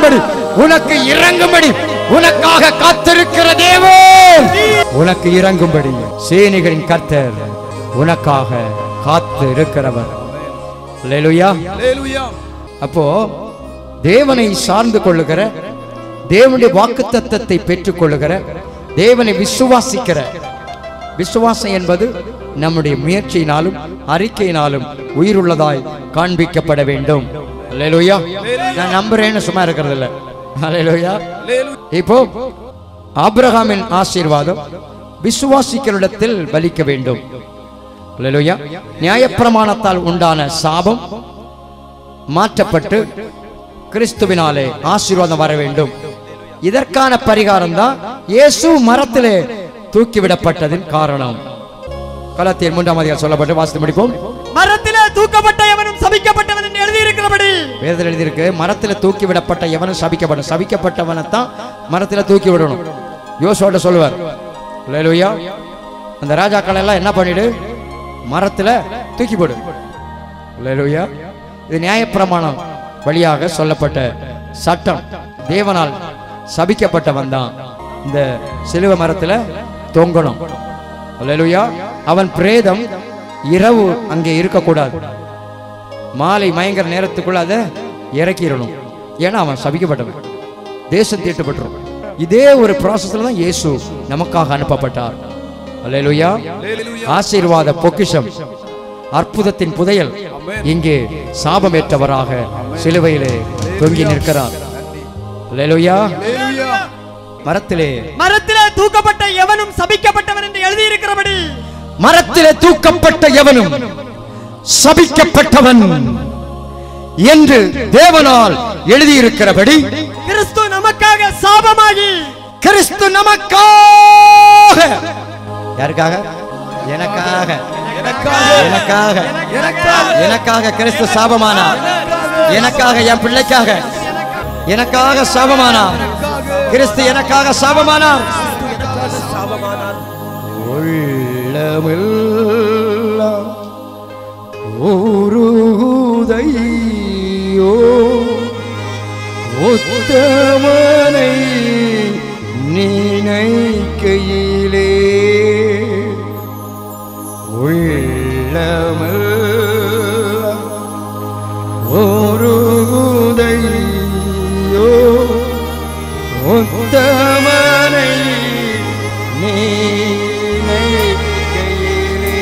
இறங்கும்படி உனக்காக காத்திருக்கிற தேவன், உனக்கு இறங்கும்படி சேனைகளின் கர்த்தர் உனக்காக காத்து இருக்கிறவர். அல்லேலூயா. அப்போ தேவனை சார்ந்து கொள்ளுகிற, தேவனுடைய வாக்குத்தத்தத்தை பெற்றுக் கொள்ளுகிற, தேவனை விசுவாசிக்கிற, விசுவாசம் என்பது நம்முடைய முயற்சியினாலும் அறிக்கையினாலும் உயிருள்ளதாய் காண்பிக்கப்பட வேண்டும். அல்லேலூயா. நான் நம்புறேன்னு சும்மா இருக்கிறது இல்ல. அல்லேலூயா. இப்போ ஆபிரகாமின் ஆசீர்வாதம் விசுவாசிகளிடத்தில் பலிக்க வேண்டும். அல்லேலூயா. நியாயப்பிரமாணத்தால் உண்டான சாபம் மாற்றப்பட்டு கிறிஸ்துவினாலே ஆசீர்வாதம் வர வேண்டும். இதற்கான பரிகாரம் தான் இயேசு மரத்திலே தூக்கிவிடப்பட்டதின் காரணம். கலாத்தியர் 3ஆம் அதிகாரம் சொல்லப்பட்டு வாசித்து முடிப்போம். மரத்திலே தூக்கப்பட்ட எவனும் சபிக்கப்பட்டவன் என்று எழுதி இருக்கிறபடி, வேதத்தில் எழுதி இருக்கு, மரத்திலே தூக்கிவிடப்பட்ட எவனும் சபிக்கப்படும். சபிக்கப்பட்டவனை தான் மரத்திலே தூக்கி விடணும். யோசுவாட்ட சொல்லுவார். அல்லேலூயா. அந்த ராஜாக்கள் எல்லாம் என்ன பண்ணிடு? மரத்திலே தூக்கி போடு. அல்லேலூயா. இது நியாயப்பிரமாணம் வழியாக சொல்லப்பட்ட சட்டம். தேவனால் சபிக்கப்பட்டவன் தான் இந்த சிலுவை மரத்துல தொங்கணும். அல்லேலூயா. அவன் பிரேதம் இரவு அங்கே இருக்கக்கூடாது. மாலை மயங்கர நேரத்துக்குள்ள அதை இறக்கிடணும். ஏன்னா அவன் சபிக்கப்பட்டவன், தேசம் தீட்டுப்பட்டுரும். இதே ஒரு ப்ராசஸ்ல தான் இயேசு நமக்காக அனுப்பப்பட்டார். அல்லேலூயா. ஆசீர்வாத பொக்கிஷம், அற்புதத்தின் புதையல் இங்கே சாபமேற்றவராக சிலுவையிலே தொங்கி நிற்கிறார். அல்லேலூயா. மரத்திலே தூக்கப்பட்ட எவனும் சபிக்கப்பட்டவன் என்று எழுதி இருக்கிறபடி, மரத்திலே தூக்கப்பட்ட எவனும் சபிக்கப்பட்டவன் என்று தேவனால் எழுதியிருக்கிறபடி, கிறிஸ்து நமக்காக சாபமாகி, கிறிஸ்து நமக்காக, யாருக்காக? எனக்காக, எனக்காக, எனக்காக கிறிஸ்து சாபமானார். எனக்காக, என் பிள்ளைக்காக, எனக்காக சாபமானார். கிறிஸ்து எனக்காக சாபமானார். உள்ளமெல்லாம் உருகுதையோ உத்தமனை நினைக்கையிலே. உள்ளமெல்லாம் உருகுதையோ உத்தமனை நினைக்கையிலே.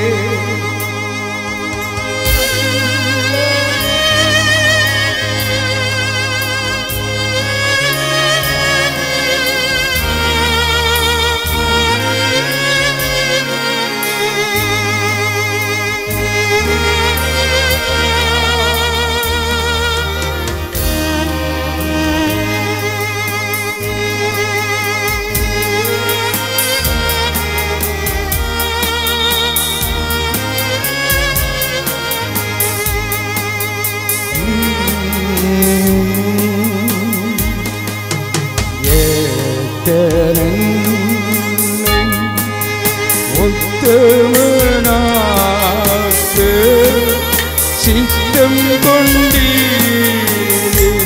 உத்தமனாக்கு சித்தம் கொண்டீர்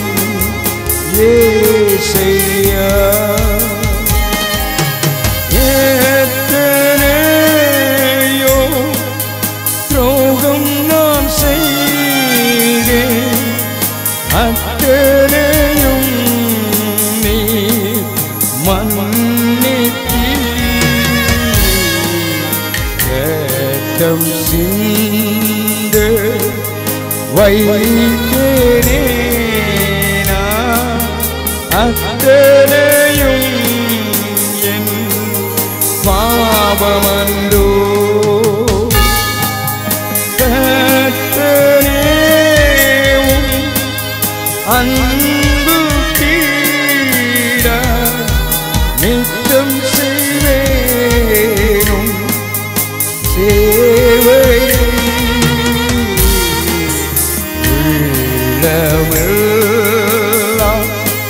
ஏசையா. எத்தனையோ துரோகம் நான் செய்தேன், அத்தனையும் நீ மன்னித்தீர். சிந்து வைத்தேனே அத்தனையும் என் பாவமன்றோ. கர்த்தனேவும் அன்பு தீர நித்தம் செய்வேனும் சேவை. உள்ளமெல்லாம்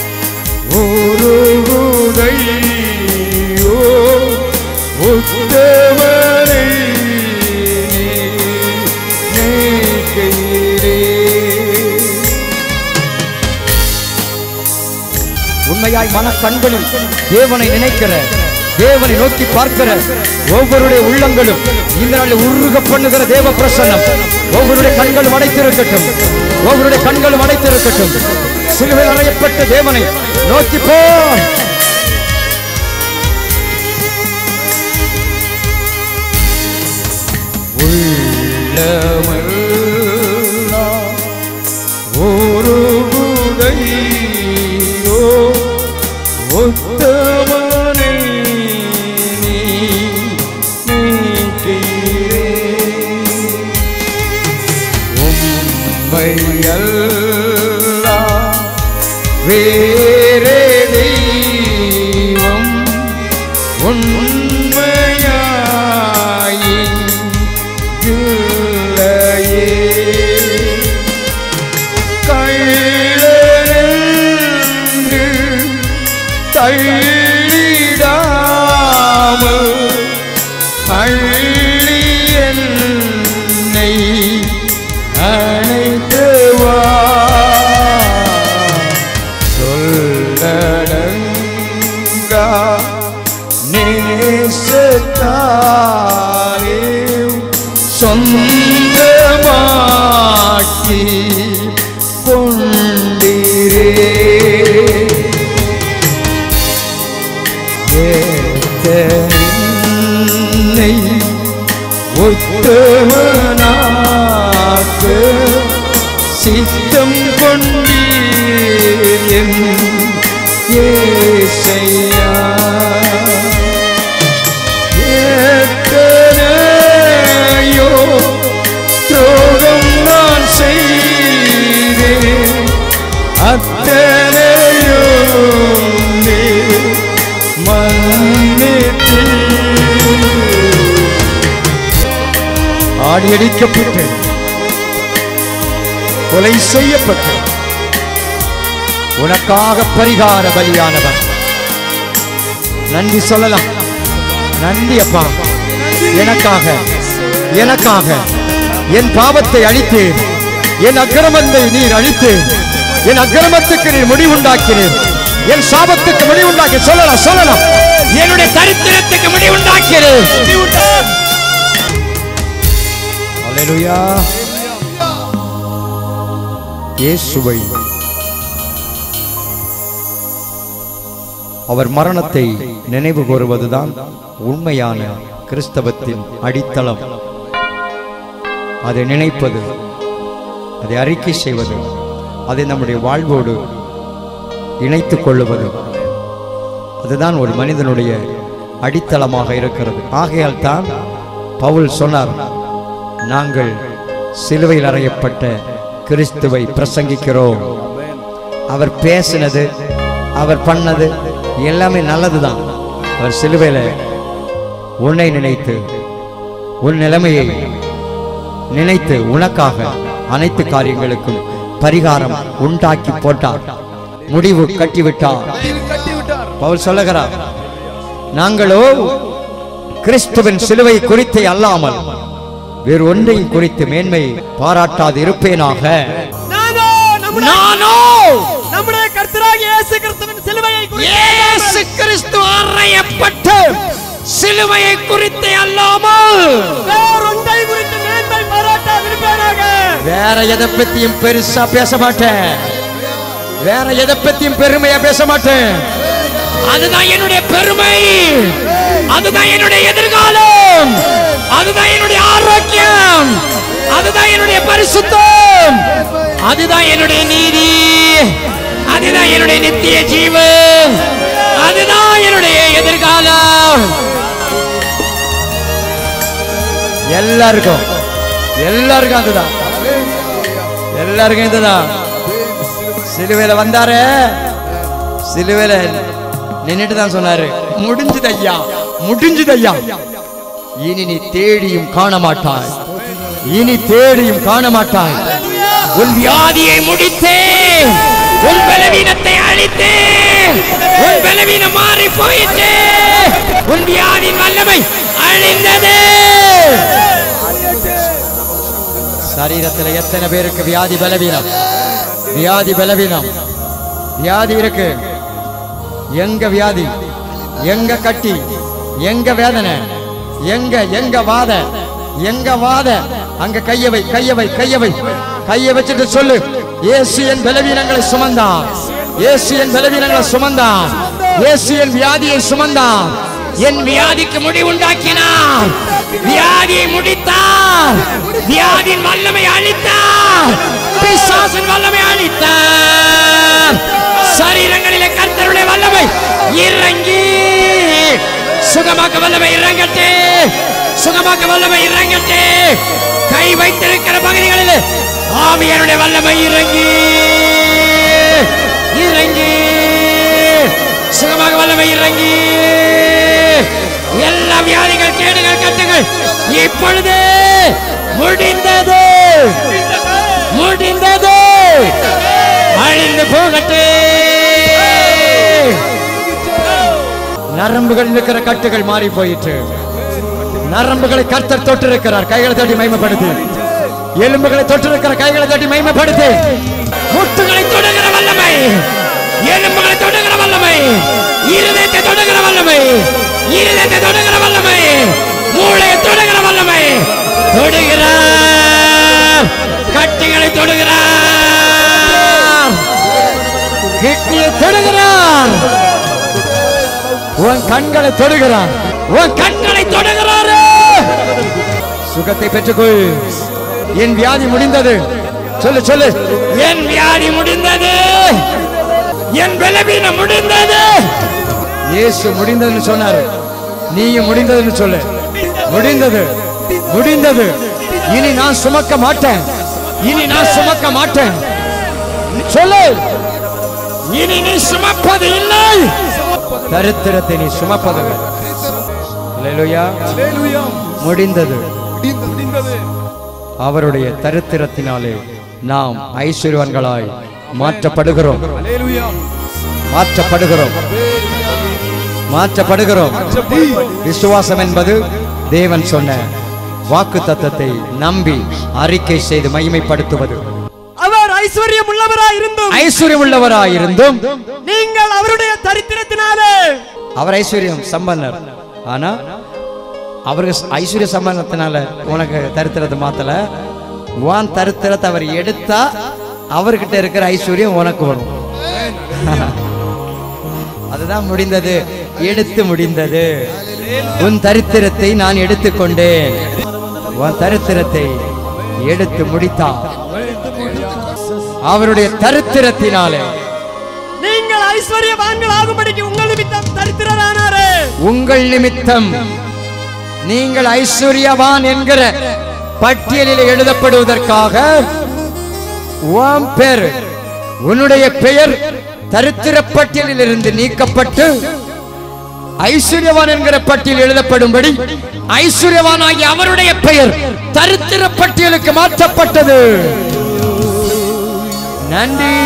உருகுதையோ உத்தமனை நினைக்கையிலே. உண்மையாய் மனக்கண்களும் தேவனை நினைக்கிற, தேவனை நோக்கி பார்க்கிற ஒவ்வொருடைய உள்ளங்களும் இந்த நாளில் உருக பண்ணுகிற தேவ பிரசன்னம் ஒவ்வொருடைய கண்களும் அடைத்திருக்கட்டும். ஒவ்வொருடைய கண்களும் அடைத்திருக்கட்டும். சிலுவையில் அறையப்பட்ட தேவனை நோக்கி போ. உள்ளமெல்லாம் உருகுதையோ உத்தமனை நினைக்கிறே. உம்மையெல்லாம் வேறே தெய்வம் உண்மையாயில்லையே. கையிலென்று தள்ளிடாமல் அள்ளி என்னை அணைத்தவா. சொல்லடங்கா நேசத்தாலே சொந்தமாக்கி கொண்டீரே. என்னை உத்தமனாக்கு சித்தம் கொண்டீர் என் ஏசையா. எத்தனையோ துரோகம் நான் செய்தேன், அத்தனையும் நீ மன்னித்தீர். ஆடியடிக்கப்பட்டு கொலை செய்யப்பட்டு உனக்காக பரிகார பலியானவர் நன்றி சொல்லலாம். நன்றி அப்பா, எனக்காக எனக்காக என் பாவத்தை அழித்து, என் அக்கிரமத்தை நீர் அழித்து, என் அக்கிரமத்துக்கு நீர் முடிவுண்டாக்கினீர், என் சாபத்துக்கு முடிவுண்டாக்கி. சொல்லலாம் சொல்லலாம், என்னுடைய தரித்திரத்துக்கு முடிவுண்டாக்கினீர். அல்லேலூயா. இயேசுவை அவர் மரணத்தை நினைவு கூறுவதுதான் உண்மையான கிறிஸ்தவத்தின் அடித்தளம். அதை நினைப்பது, அதை அறிக்கை செய்வது, அதை நம்முடைய வாழ்வோடு இணைத்துக் கொள்ளுவது, அதுதான் ஒரு மனிதனுடைய அடித்தளமாக இருக்கிறது. ஆகையால் தான் பவுல் சொன்னார், நாங்கள் சிலுவையில் அறையப்பட்ட கிறிஸ்துவை பிரசங்கிக்கிறோம். அவர் பேசினது, அவர் பண்ணது எல்லாமே நல்லதுதான். அவர் சிலுவையில உன்னை நினைத்து, உன் நிலைமையை நினைத்து உனக்காக அனைத்து காரியங்களுக்கும் பரிகாரம் உண்டாக்கி போட்டார், முடிவு கட்டிவிட்டார். பவுல் சொல்லுகிறார், நாங்களோ கிறிஸ்துவின் சிலுவை குறித்து அல்லாமல் வேறு ஒன்றையும் குறித்து மேன்மை பாராட்டாது இருப்பேனாக. நானோ நம்முடைய கர்த்தராகிய இயேசு கிறிஸ்துவின் சிலுவையை குறித்து, இயேசு கிறிஸ்து அறையப்பட்ட சிலுவையை குறித்து அல்லாமல் வேறு ஒன்றை குறித்து மேன்மை பாராட்டாது இருப்பேனாக. வேற எதை பத்தியும் பெருசா பேச மாட்டேன், வேற எதை பத்தியும் பெருமையா பேச மாட்டேன். அதுதான் என்னுடைய பெருமை, அதுதான் என்னுடைய எதிர்காலம், அதுதான் என்னுடைய ஆரோக்கியம், அதுதான் என்னுடைய பரிசுத்தம், அதுதான் என்னுடைய நீதி, அதுதான் என்னுடைய நித்திய ஜீவன், அதுதான் என்னுடைய எதிர்காலம். எல்லாருக்கும் எல்லாருக்கும் அதுதான், எல்லாருக்கும் இதுதான். சிலுவையில வந்தாரு, சிலுவையில நின்னுட்டு தான் சொன்னாரு, முடிஞ்சது ஐயா, முடிஞ்சது ஐயா, இனி நீ தேடியும் காண மாட்டாய், இனி தேடியும் காண மாட்டாய். உன் வியாதியை முடித்தே, உன் பலவீனத்தை அழித்தே, உன் பலவீனம் மாறி போயிட்டு, உன் வியாதியின் வல்லமை அழிந்தது. சரீரத்தில் எத்தனை பேருக்கு வியாதி பலவீனம், வியாதி பலவீனம், வியாதி இருக்கு. எங்க வியாதி, எங்க கட்டி, எங்க வேதனை, எங்க எங்க வாத, எங்க வாத, அங்க கையவை கையவை கையவை கையை வச்சுட்டு சொல்லு, இயேசு என் பலவீனங்களை சுமந்தான், இயேசு என் பலவீனங்களை சுமந்தான், இயேசு என் வியாதியை சுமந்தான், என் வியாதிக்கு முடிவுண்டாக்கினார், வியாதியை முடித்தார், வியாதியின் வல்லமை அழித்தார், பிசாசின் வல்லமை அழித்தார். சரீரங்களிலே கர்த்தருடைய வல்லமை இறங்கி சுகமாக்க வல்லமை இறங்கட்டே, சுகமாக்க வல்லமை இறங்கட்டே. கை வைத்திருக்கிற பகுதிகளில் ஆவியாருடைய வல்லமை இறங்கி இறங்கி சுகமாக வல்லமை இறங்கி எல்லா வியாதிகள், கேடுகள், கட்டுகள் இப்பொழுது முடிந்தது, முடிந்தது, அழிந்து போகட்டே. நரம்புகள் இருக்கிற கட்டுகள் மாறி போயிற்று, நரம்புகளை கர்த்தர் தொட்டு இருக்கிறார். கைகளை தட்டி மகிமைப்படுத்து, எலும்புகளை தொட்டு இருக்கிற கைகளை தட்டி மகிமைப்படுத்து. முட்டுகளை தொடுகிற வல்லமை, எலும்புகளை தொடுகிற வல்லமை, இருதயத்தை தொடுகிற வல்லமை, இருதயத்தை தொடுகிற வல்லமை, மூளையை தொடுகிற வல்லமை, தொடுகிறார். கட்டிகளை தொடுகிறார், கிட்னியை தொடுகிறார், உன் கண்களை தொடுகிறார், உன் கண்களை தொடுகிறார். சுகத்தை பெற்றுக்கொள். என் வியாதி முடிந்தது. சொல்லு சொல்லு, என் வியாதி முடிந்தது, என் பலவீனம் முடிந்தது. இயேசு முடிந்ததுன்னு சொன்னாரு, நீயும் முடிந்ததுன்னு சொல்லு. முடிந்தது, முடிந்தது. இனி நான் சுமக்க மாட்டேன், இனி நான் சுமக்க மாட்டேன். சொல்லு, இனி நீ சுமப்பது இல்லை, தரித்திரத்தை நீ சுமப்பதில்லை. அல்லேலூயா, முடிந்தது. அவருடைய தரித்திரத்தினாலே நாம் ஐஸ்வர்யவான்களாய் மாற்றப்படுகிறோம், மாற்றப்படுகிறோம், மாற்றப்படுகிறோம். விசுவாசம் என்பது தேவன் சொன்ன வாக்கு தத்தத்தை நம்பி அறிக்கை செய்து மகிமைப்படுத்துவது. அவர் ஐஸ்வர்யம் உள்ளவராயிருந்தும் நீங்கள் அவருடைய தரித்திரத்தினாலே, அவர் ஐஸ்வர்யம் சம்பந்தர், ஆனா அவருக்கு ஐஸ்வர்ய சம்பந்தத்தினால உனக்கு தரித்திரத்தை மாத்தல. உன் தரித்திரத்தை அவர் எடுத்தா அவர்கிட்ட இருக்கிற ஐஸ்வர்யம் உனக்கு வரும். அதுதான் முடிந்தது, எடுத்து முடிந்தது. உன் தரித்திரத்தை நான் எடுத்துக்கொண்டேன். உன் தரித்திரத்தை எடுத்து முடித்தார். அவருடைய தரித்திரத்தினாலே நீங்கள் ஐஸ்வர்யவான்கள் ஆகும்படிக்கு உங்கள் நிமித்தம் தரித்திரரானாரே. உங்கள் நிமித்தம் நீங்கள் ஐஸ்வர்யவான் என்கிற பட்டியலில் எழுதப்படுவதற்காக உன் பேர், உன்னுடைய பெயர் தரித்திர பட்டியலில் இருந்து நீக்கப்பட்டு ஐஸ்வர்யவான் என்கிற பட்டியல் எழுதப்படும்படி ஐஸ்வர்யவானாகிய அவருடைய பெயர் தரித்திர பட்டியலுக்கு மாற்றப்பட்டது. நன்றி.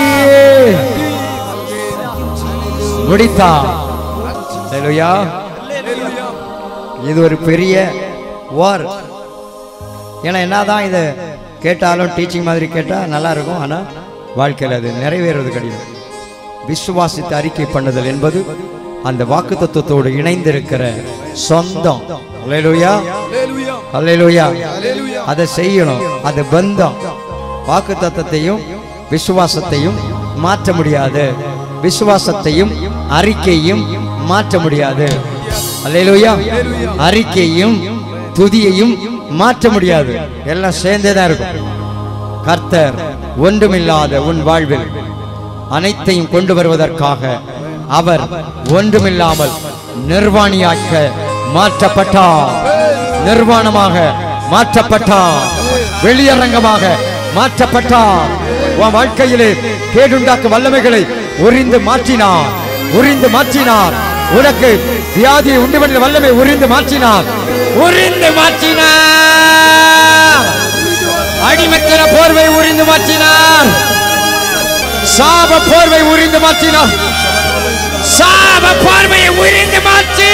முடித்தா. ஹல்லேலூயா. இது ஒரு பெரிய வார். ஏன்னா என்னதான் இதை கேட்டாலும் டீச்சிங் மாதிரி கேட்டா நல்லா இருக்கும், ஆனா வாழ்க்கையில் அது நிறைவேறுவது கடினம். விசுவாசித்து அறிக்கை பண்ணுதல் என்பது அந்த வாக்கு தத்துவத்தோடு இணைந்திருக்கிற சொந்தம். ஹல்லேலூயா, ஹல்லேலூயா. அதை செய்யணும், அது பந்தம். வாக்கு தத்துவத்தையும் விசுவாசத்தையும் மாற்ற முடியாது, விசுவாசத்தையும் அறிக்கையும் மாற்ற முடியாது. ஹல்லேலூயா. அறிக்கையும் துதியையும் மாற்ற முடியாது, எல்லாம் சேர்ந்தேதான் இருக்கும். கர்த்தர் ஒன்றுமில்லாத உன் வாழ்வில் அனைத்தையும் கொண்டு வருவதற்காக அவர் ஒன்றுமில்லாமல் நிர்வாணியாக்க மாற்றப்பட்டார், நிர்வாணமாக மாற்றப்பட்டார், வெளியரங்கமாக மாற்றப்பட்டார். உன் வாழ்க்கையிலே கேடுண்டாக்கும் வல்லமைகளை உரிந்து மாற்றினார், உரிந்து மாற்றினார். உனக்கு வியாதியை உண்டு பண்ண வல்லமை உரிந்து மாற்றினார், உரிந்து மாற்றினார். அடிமைக்கிற போர்வை உரிந்து மாற்றினார், சாப போர்வை உரிந்து மாற்றினார், சாப போர்வையை உரிந்து மாற்றி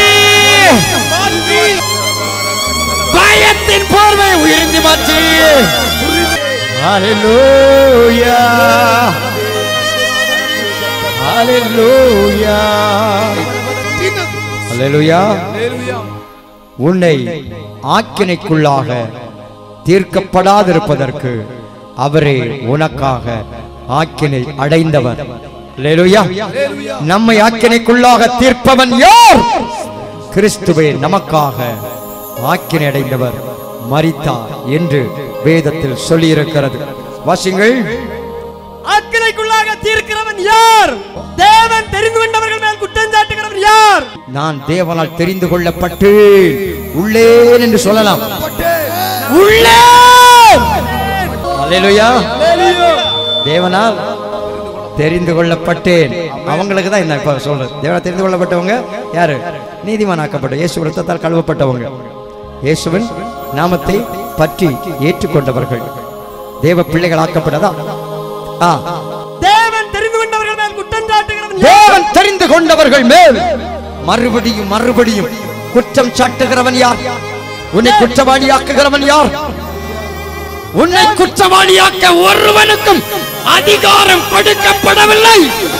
பயத்தின் போர்வையை உரிந்து மாற்றி. ஹல்லேலூயா, ஹல்லேலூயா, ஹல்லேலூயா. உன்னை ஆக்கினைக்குள்ளாக தீர்க்கப்படாதிருப்பதற்கு அவரே உனக்காக ஆக்கினை அடைந்தவர். ஹல்லேலூயா. நம்மை ஆக்கினைக்குள்ளாக தீர்ப்பவன் யார்? கிறிஸ்துவே நமக்காக ஆக்கினை அடைந்தவர், மரித்தார் என்று வேதத்தில் சொல்லி இருக்கிறது. வாசிங்கள். ஆக்கினைக்குள்ளாக தீர்க்கிறவன் யார்? தேவன் தெரிந்து கொண்டவர்கள் மேல் குற்றம் சாட்டுகிறவன் யார்? நான் தேவனால் தெரிந்து கொள்ளப்பட்டு உள்ளே என்று சொல்லலாம். உள்ளே. ஹல்லேலூயா. தேவனால் தெரிந்து கொள்ளப்பட்டேன். அவங்களுக்கு தான் இந்த இப்ப சொல்றது. தேவனால் தெரிந்து கொள்ளப்பட்டவங்க யாரு? நீதிமானாக்கப்பட்ட இயேசு ரத்தத்தால் கழுவப்பட்டவங்க, இயேசுவின் நாமத்தை பற்றி ஏற்றுக்கொண்டவர்கள், தேவ பிள்ளைகளாக்கப்பட்டதா. தேவன் தெரிந்து கொண்டவர்கள் மேல் குற்றம் சாட்டுகிறவன் யார்? தேவன் தெரிந்து கொண்டவர்கள் மேல் மறுபடியும் மறுபடியும் குற்றம் சாட்டுகிறவன் யார்? உன்னை குற்றவாளியாக்குகிறவன் யார்? உன்னை குற்றவாளியாக்க ஒருவனுக்கும் அதிகாரம் கொடுக்கப்படவில்லை.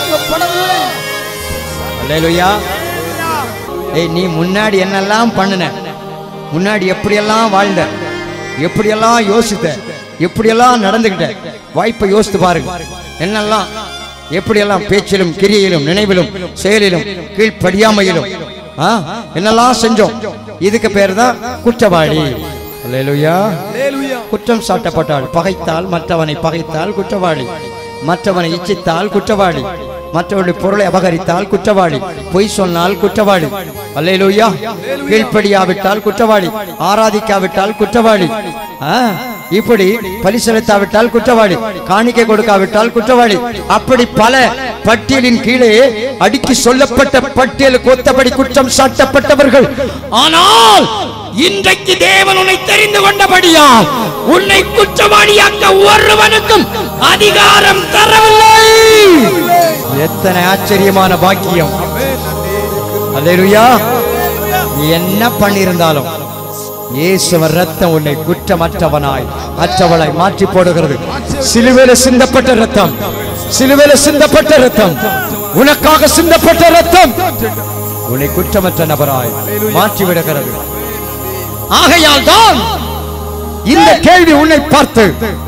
அல்லேலூயா. ஏய், நீ முன்னாடி என்னெல்லாம் பண்ணுன, முன்னாடி எப்படியெல்லாம் வாழ்ந்த, எப்படியெல்லாம் யோசித்த, எப்படியெல்லாம் நடந்துகிட்ட, வாய்ப்பை யோசித்து பாருங்க. என்னெல்லாம் எப்படியெல்லாம் பேச்சிலும் கிரியையிலும் நினைவிலும் செயலிலும் கீழ்ப்படியாமையிலும் என்னெல்லாம் செஞ்சோம். இதுக்கு பேர் தான் குற்றவாளி. அல்லேலூயா. குற்றம் சாட்டப்பட்டால், பகைத்தால், மற்றவனை பகைத்தால் குற்றவாளி, மற்றவனை இச்சித்தால் குற்றவாளி, மற்றவருடைய பொருளை அபகரித்தால் குற்றவாளி, பொய் சொன்னால் குற்றவாளி. அல்லேலூயா. கீழ்ப்படியாவிட்டால் குற்றவாளி, ஆராதிக்காவிட்டால் குற்றவாளி, இப்படி பலி செலுத்தாவிட்டால் குற்றவாளி, காணிக்கை கொடுக்காவிட்டால் குற்றவாளி. அப்படி பல பட்டியலின் கீழே அடுக்கி சொல்லப்பட்ட பட்டியலுக்கு ஒத்தபடி குற்றம் சாட்டப்பட்டவர்கள். ஆனால் இன்றைக்கு தேவன் உன்னை தெரிந்து கொண்டபடியால் உன்னை குற்றவாளியாக்க ஒருவனுக்கும் அதிகாரம் தரவில்லை. எத்தனை ஆச்சரியமான பாக்கியம்! அல்லேலூயா. நீ என்ன பண்ணியிருந்தாலும் இயேசுவின் ரத்தம் உன்னை குற்றமற்றவனாய் அற்றவளாய் மாற்றி போடுகிறது. சிலுவையில சிந்தப்பட்ட ரத்தம், சிலுவையில சிந்தப்பட்ட ரத்தம், உனக்காக சிந்தப்பட்ட ரத்தம் உன்னை குற்றமற்ற நபராய் மாற்றி விடுகிறது. ஆகையால் தான் இந்த கேள்வி உன்னை பார்த்து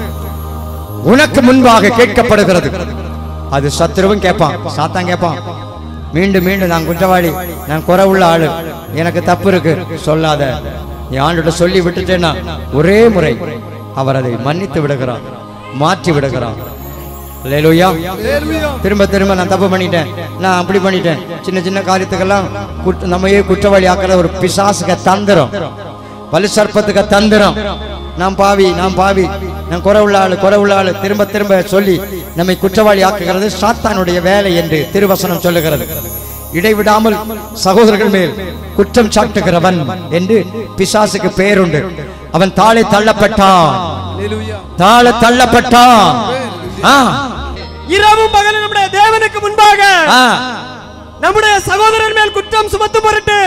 உனக்கு முன்பாக கேட்கப்படுகிறது. அது சத்துருவும் கேட்பான், சாத்தான் கேட்பான். மீண்டும் மீண்டும் நான் குற்றவாளி, நான் குறை உள்ள ஆளு, எனக்கு தப்பு இருக்கு சொல்லாத. நீ ஆண்டோட சொல்லி விட்டுட்டேன்னா ஒரே முறை அவர் அதை மன்னித்து விடுகிறார், மாற்றி விடுகிறார். அல்லேலூயா. திரும்ப திரும்ப நான் தப்பு பண்ணிட்டேன், நான் அப்படி பண்ணிட்டேன், சின்ன சின்ன காரியத்துக்கெல்லாம் நம்மையே குற்றவாளி ஆக்கிற ஒரு பிசாசுக தந்திரம், வலு சர்ப்பத்துக்கு தந்திரம். நான் பாவி, நான் பாவி, நான் குறை உள்ள ஆளு, குறை உள்ள ஆளு திரும்ப திரும்ப சொல்லி நம்மை குற்றவாளி ஆக்குகிறது சாத்தானுடைய வேலை என்று திருவசனம் சொல்லுகிறது. இடைவிடாமல் சகோதரர்கள் மேல் குற்றம் சாட்டுகிறவன் என்று பிசாசுக்கு பெயருண்டு. அவன் தாழை தள்ளப்பட்டான், தாழ தள்ளப்பட்டான். இரவும் பகலும் நம்முடைய தேவனுக்கு முன்பாக நம்முடைய சகோதரர் மேல் குற்றம் சுமத்தும் பொருட்டு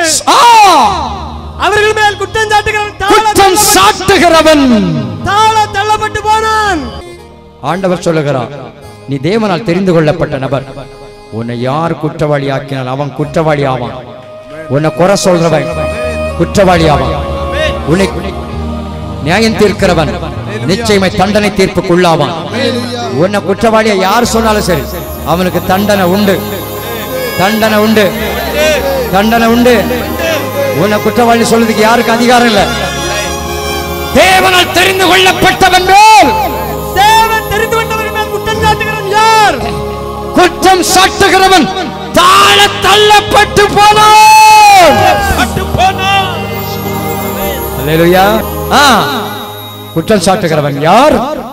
அவர்கள் மேல் குற்றம் சாட்டுகிறவன் தாழ தள்ளப்பட்டு போனான். ஆண்டவர் சொல்லுகிறார், நீ தேவனால் தெரிந்து கொள்ளப்பட்ட நபர். உன்னை யார் குற்றவாளி ஆக்கினால் அவன் குற்றவாளி ஆவான். உன்னை குறை சொல்றவன் குற்றவாளி ஆவான். உன்னை நியாயம் தீர்க்கிறவன் நிச்சயமாய் தண்டனை தீர்ப்புக்குள்ளாவான். உன்னை குற்றவாளியா யார் சொன்னாலும் சரி அவனுக்கு தண்டனை உண்டு, தண்டனை உண்டு, தண்டனை உண்டு. உன்னை குற்றவாளி சொல்றதுக்கு யாருக்கு அதிகாரம் இல்ல. தேவனால் தெரிந்து கொள்ளப்பட்டவன் மேல், தேவன் தெரிந்து கொண்டவன் மேல் குற்றம் சாட்டுகிறவன் யார்? குற்றம் சாட்டுகிறவன் தாழ தள்ளப்பட்டு போனான். அல்லேலூயா. குற்றம் சாட்டுகிறவன் யார்?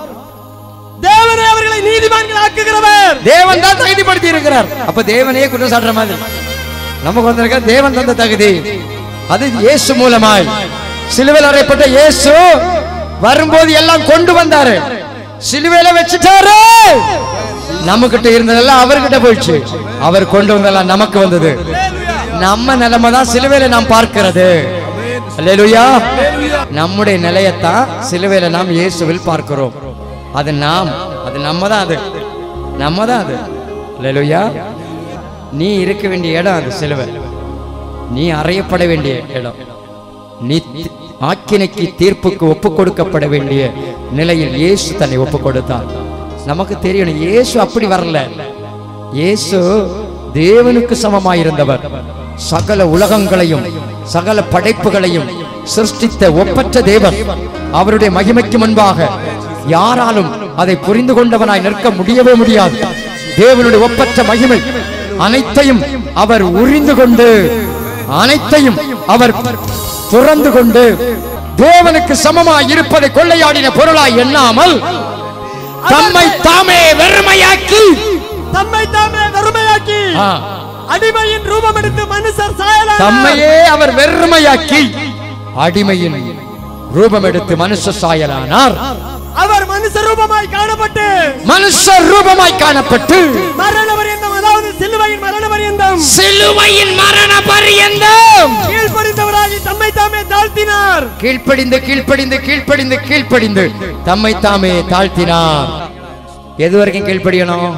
தேவனே அவர்களை நீதிமான்கள் ஆக்குகிறவர். தேவன் தான் தகுதிப்படுத்தி இருக்கிறார். அப்ப தேவனே குற்றம் சாட்டுற மாதிரி நமக்கு வந்திருக்க தேவன் தந்த தகுதி. அது இயேசு மூலமாய் சிலுவையில் அறையப்பட்ட இயேசு வரும்போது எல்லாம் கொண்டு வந்தாரு, சிலுவையில வச்சுட்டாரு. நமக்கிட்ட இருந்ததெல்லாம் அவர்கிட்ட போயிடுச்சு, அவர் கொண்டு வந்ததெல்லாம் நமக்கு வந்தது. நம்ம நிலைமை தான் சிலுவையில நாம் பார்க்கிறது. அல்லேலூயா. நம்முடைய நிலையத்தான் சிலுவையில நாம் இயேசுவில் பார்க்கிறோம். அது நாம், அது நம்ம தான், அது நம்ம தான் அது. அல்லேலூயா. நீ இருக்க வேண்டிய இடம் அது சிலுவை, நீ அறையப்பட வேண்டிய இடம், நீ ஆக்கினைக்கு தீர்ப்புக்கு ஒப்பு கொடுக்கப்பட வேண்டிய நிலையில் இயேசு தன்னை ஒப்பு கொடுத்தார். நமக்கு தெரியணும், இயேசு அப்படி வரல. இயேசு தேவனுக்கு சமமாயிருந்தவர். சகல உலகங்களையும் சகல படைப்புகளையும் சிருஷ்டித்த ஒப்பற்ற தேவன். அவருடைய மகிமைக்கு முன்பாக யாராலும் அதை புரிந்து கொண்டவனாய் நிற்க முடியவே முடியாது. தேவனுடைய ஒப்பற்ற மகிமை அனைத்தையும் அவர் உரிந்து கொண்டு, அனைத்தையும் அவர் துறந்து கொண்டு, தேவனுக்கு சமமாய் இருப்பதை கொள்ளையாடின பொருளாய் எண்ணாமல் தம்மை தாமே வெறுமையாக்கி, தம்மை தாமே வெறுமையாக்கி அடிமையின் ரூபம் எடுத்து மனுஷர் சாயலானார். தம்மையே அவர் வெறுமையாக்கி அடிமையின் ரூபம் எடுத்து மனுஷ சாயலானார். அவர் மனுஷ ரூபமாய் காணப்பட்டு, மனுஷ ரூபமாய் காணப்பட்டு மரண பரியந்தம், அதாவது சிலுவையின் மரண பரியந்தம், சிலுவையின் மரண பரியந்தம் கீழ்ப்படிந்தவராகி தம்மை தாமே தாழ்த்தினார். கீழ்ப்படிந்து கீழ்ப்படிந்து கீழ்ப்படிந்து கீழ்ப்படிந்து தம்மை தாமே தாழ்த்தினார். எது வரைக்கும் கீழ்ப்படியணும்?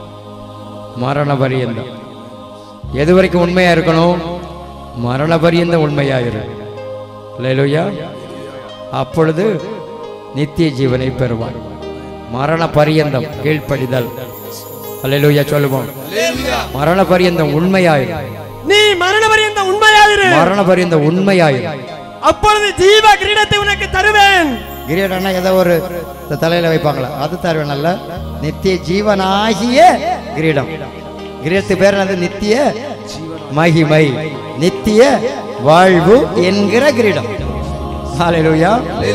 மரண பரியந்தம். எது வரைக்கும் உண்மையா இருக்கணும்? மரண பரியந்தம் உண்மையாயிரு. அல்லேலூயா. அப்பொழுது நித்திய ஜீவனை பெறுவார். மரண பரியந்தம் கீழ்ப்படிதல். அல்லேலூயா சொல்லுவோம். மரண பரியந்தம் உண்மையாயிரு. நீ மரண பரியந்தம் உண்மையாயிரு. மரண பரியந்தம் உண்மையாயிரு. அப்பொழுது ஜீவ கிரீடத்தை உனக்கு தருவேன். கிரீடம்னா ஏதோ ஒரு தலையில வைப்பாங்களா, அது தருவேன். அல்ல, நித்திய ஜீவனாகிய கிரீடம். கிரீடத்து பேர் என்னது? நித்திய மகிமை, நித்திய வாழ்வு என்கிற கிரீடம். ஹல்லேலூயா.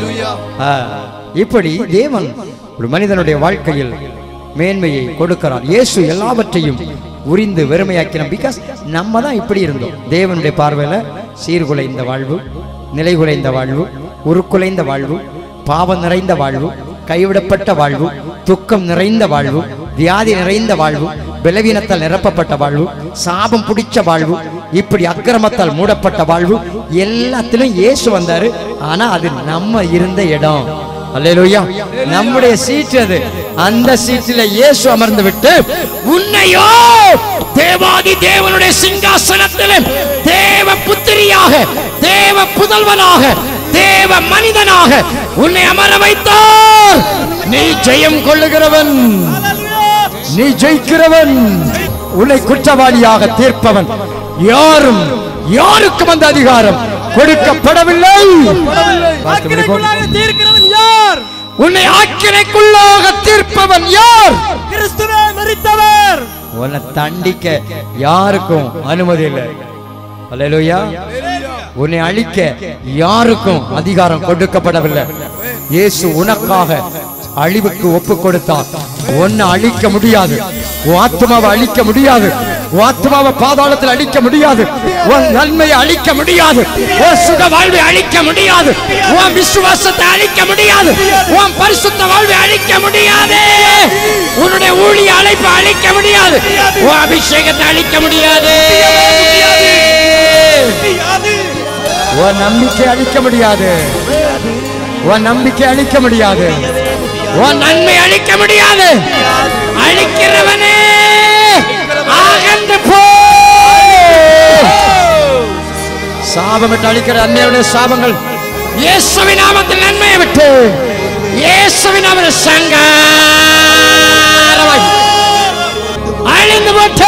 இப்படி தேவன் ஒரு மனிதனுடைய வாழ்க்கையில் மேன்மையை கொடுக்கிறார். இயேசு எல்லாவற்றையும் உரிந்து வெறுமையாக்கினார். பிகாஸ் நம்ம தான் இப்படி இருந்தோம். தேவனுடைய பார்வையில சீர்குலைந்த வாழ்வு, நிலைகுலைந்த வாழ்வு, உருக்குலைந்த வாழ்வு, பாவம் நிறைந்த வாழ்வு, கைவிடப்பட்ட வாழ்வு, துக்கம் நிறைந்த வாழ்வு, வியாதி நிறைந்த வாழ்வு, பலவீனத்தால் நிரப்பப்பட்ட வாழ்வு, சாபம் பிடிச்ச வாழ்வு, இப்படி அக்கிரமத்தால் மூடப்பட்ட வாழ்வு எல்லாத்திலும் இயேசு வந்தாரு. ஆனா அது நம்ம இருந்த இடம். அல்லேலூயா. நம்முடைய சீட் அது. அந்த சீட்டில் இயேசு அமர்ந்து விட்டு உன்னையோ தேவாதி தேவனுடைய சிங்காசனத்தில் தேவ புத்திரியாக, தேவ புதல்வனாக, தேவ மனிதனாக உன்னை அமர வைத்தார். நீ ஜெயம் கொள்ளுகிறவன், நீ ஜெயிக்கிறவன், உன்னை குற்றவாளியாக தீர்ப்பவன். யாருக்கும் அந்த அதிகாரம் கொடுக்கப்படவில்லை. தீர்க்கிறவன் யார்? உன்னை ஆக்கினைக்குள்ளாக தீர்ப்பவன் யார்? கிறிஸ்துவே மரித்தவர். உன்னை தண்டிக்க யாருக்கும் அனுமதி இல்லை. அல்லேலூயா. உன்னை அழிக்க யாருக்கும் அதிகாரம் கொடுக்கப்படவில்லை. இயேசு உனக்காக அழிவுக்கு ஒப்பு கொடுத்தார். உன்னை அழிக்க முடியாது, உன் ஆத்மாவை அழிக்க முடியாது, உன் ஆத்மாவை பாதாளத்தில் அழிக்க முடியாது, உன் நன்மையை அழிக்க முடியாது, உன் சுக வாழ்வை அழிக்க முடியாது, உன் விசுவாசத்தை அழிக்க முடியாது, உன் பரிசுத்த வாழ்வை அழிக்க முடியாது, உன்னுடைய ஊழிய அழைப்பை அழிக்க முடியாது, உன் அபிஷேகத்தை அழிக்க முடியாது, உன் நம்பிக்கை அழிக்க முடியாது, உன் நம்பிக்கை அழிக்க முடியாது, உன் நன்மை அழிக்க முடியாது. அழிக்கிறவனே அகன்று போ. சாபமிட்டு அழிக்கிற அன்னையுடைய சாபங்கள் இயேசுவின் நாமத்தில் நன்மையை விட்டு இயேசுவின் நாமத்தில் சங்காரமாய் அழிந்து போட்டு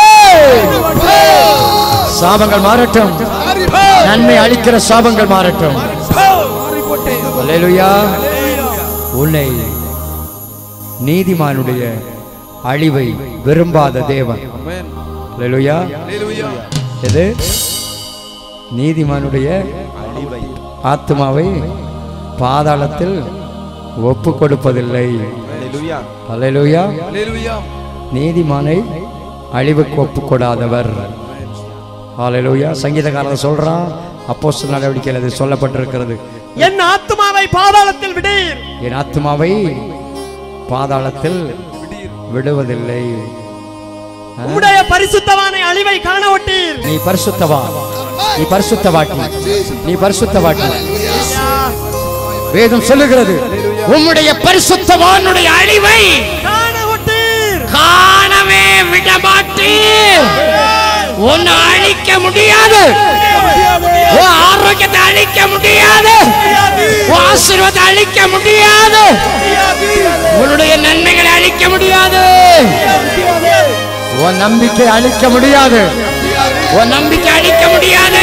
சாபங்கள் மாறட்டும். நன்மை அழிக்கிற சாபங்கள் மாறட்டும். அல்லேலூயா. உன்னை நீதிமானுடைய அழிவை விரும்பாத தேவன். அல்லேலூயா. எது? நீதிமானுடைய ஆத்மாவை பாதாளத்தில் ஒப்பு கொடுப்பதில்லை. அல்லேலூயா. நீதிமானை அழிவுக்கு ஒப்பு கொடாதவர். அல்லேலூயா. சங்கீதக்காரன் சொல்றான், அப்போஸ்தலர் நடவடிக்கையில் அது சொல்லப்பட்டிருக்கிறது. என் ஆத்மாவை பாதாளத்தில் விடீர். என் ஆத்மாவை பாதாளத்தில் விடுவதில்லை. உம்முடைய பரிசுத்தவானை அழிவை காண ஒட்டீர். நீ பரிசுத்தவான், நீ பரிசுத்தவாட்டி, நீ பரிசுத்தவாட்டி. வேதம் சொல்லுகிறது, உம்முடைய பரிசுத்தவானுடைய அழிவை காண ஒட்டீர். காணவே விட மாட்டீர். உன்னை அழிக்க முடியாது, உன் ஆரோக்கியத்தை அழிக்க முடியாது, உன் ஆசீர்வாதத்தை அழிக்க முடியாது, உன்னுடைய நன்மைகளை அழிக்க முடியாது, உன் நம்பிக்கை அழிக்க முடியாது, உன் நம்பிக்கை அழிக்க முடியாது.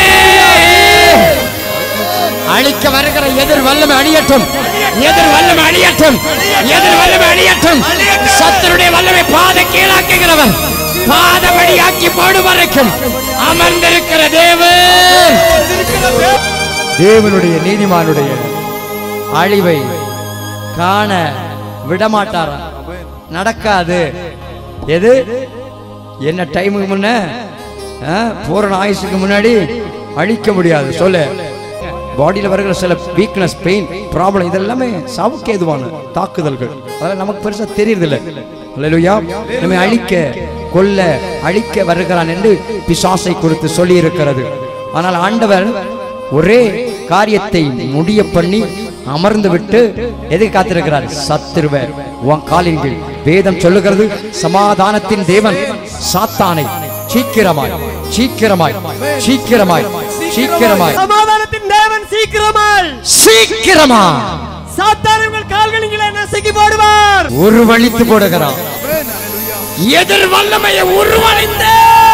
அழிக்க வருகிற எதிர் வல்லமை அழியட்டும், எதிர் வல்லமை அழியட்டும், எதிர் வல்லமை அழியட்டும். சத்துருடைய வல்லமை பாத கீழாக்குகிறவன் பாதபடியாக்கி போடு வரைக்கும் அமர்ந்திருக்கிற தேவன், தேவனுடைய நீதிமானுடைய அழிவை காண விடமாட்டாரா? நடக்காது. எது? என்ன டைமுக்கு முன்ன பூரண ஆயுசுக்கு முன்னாடி அழிக்க முடியாது. சொல்ல பாடியில் வருகிற சில வீக்னஸ், பெயின், ப்ராப்ளம் இதெல்லாமே சாவுக்கு ஏதுவான தாக்குதல்கள். அதெல்லாம் நமக்கு பெருசா தெரியறதில்லை. அல்லேலூயா. நம்மை அழிக்க கொல்ல அழிக்க வருகிறான் என்று பிசாசை குறித்து சொல்லி இருக்கிறது. ஆனால் ஆண்டவர் ஒரே காரியத்தை முடிய பண்ணி அமர்ந்து விட்டு எதுக்கு காத்திருக்கிறார்? சத்துருவை உன் காலின் கீழ். வேதம் சொல்லுகிறது, சமாதானத்தின் தேவன் சாத்தானை சீக்கிரமாய் சீக்கிரமாய் சீக்கிரமாய் சீக்கிரமாய் சமாதானத்தின் தேவன் சீக்கிரமாய் சீக்கிரமாய் சாத்தானை உங்கள் கால்களிலே நசுக்கி போடுவார். உருவழித்து போடுகிறார். எதிர் வல்லமையை உருவழித்து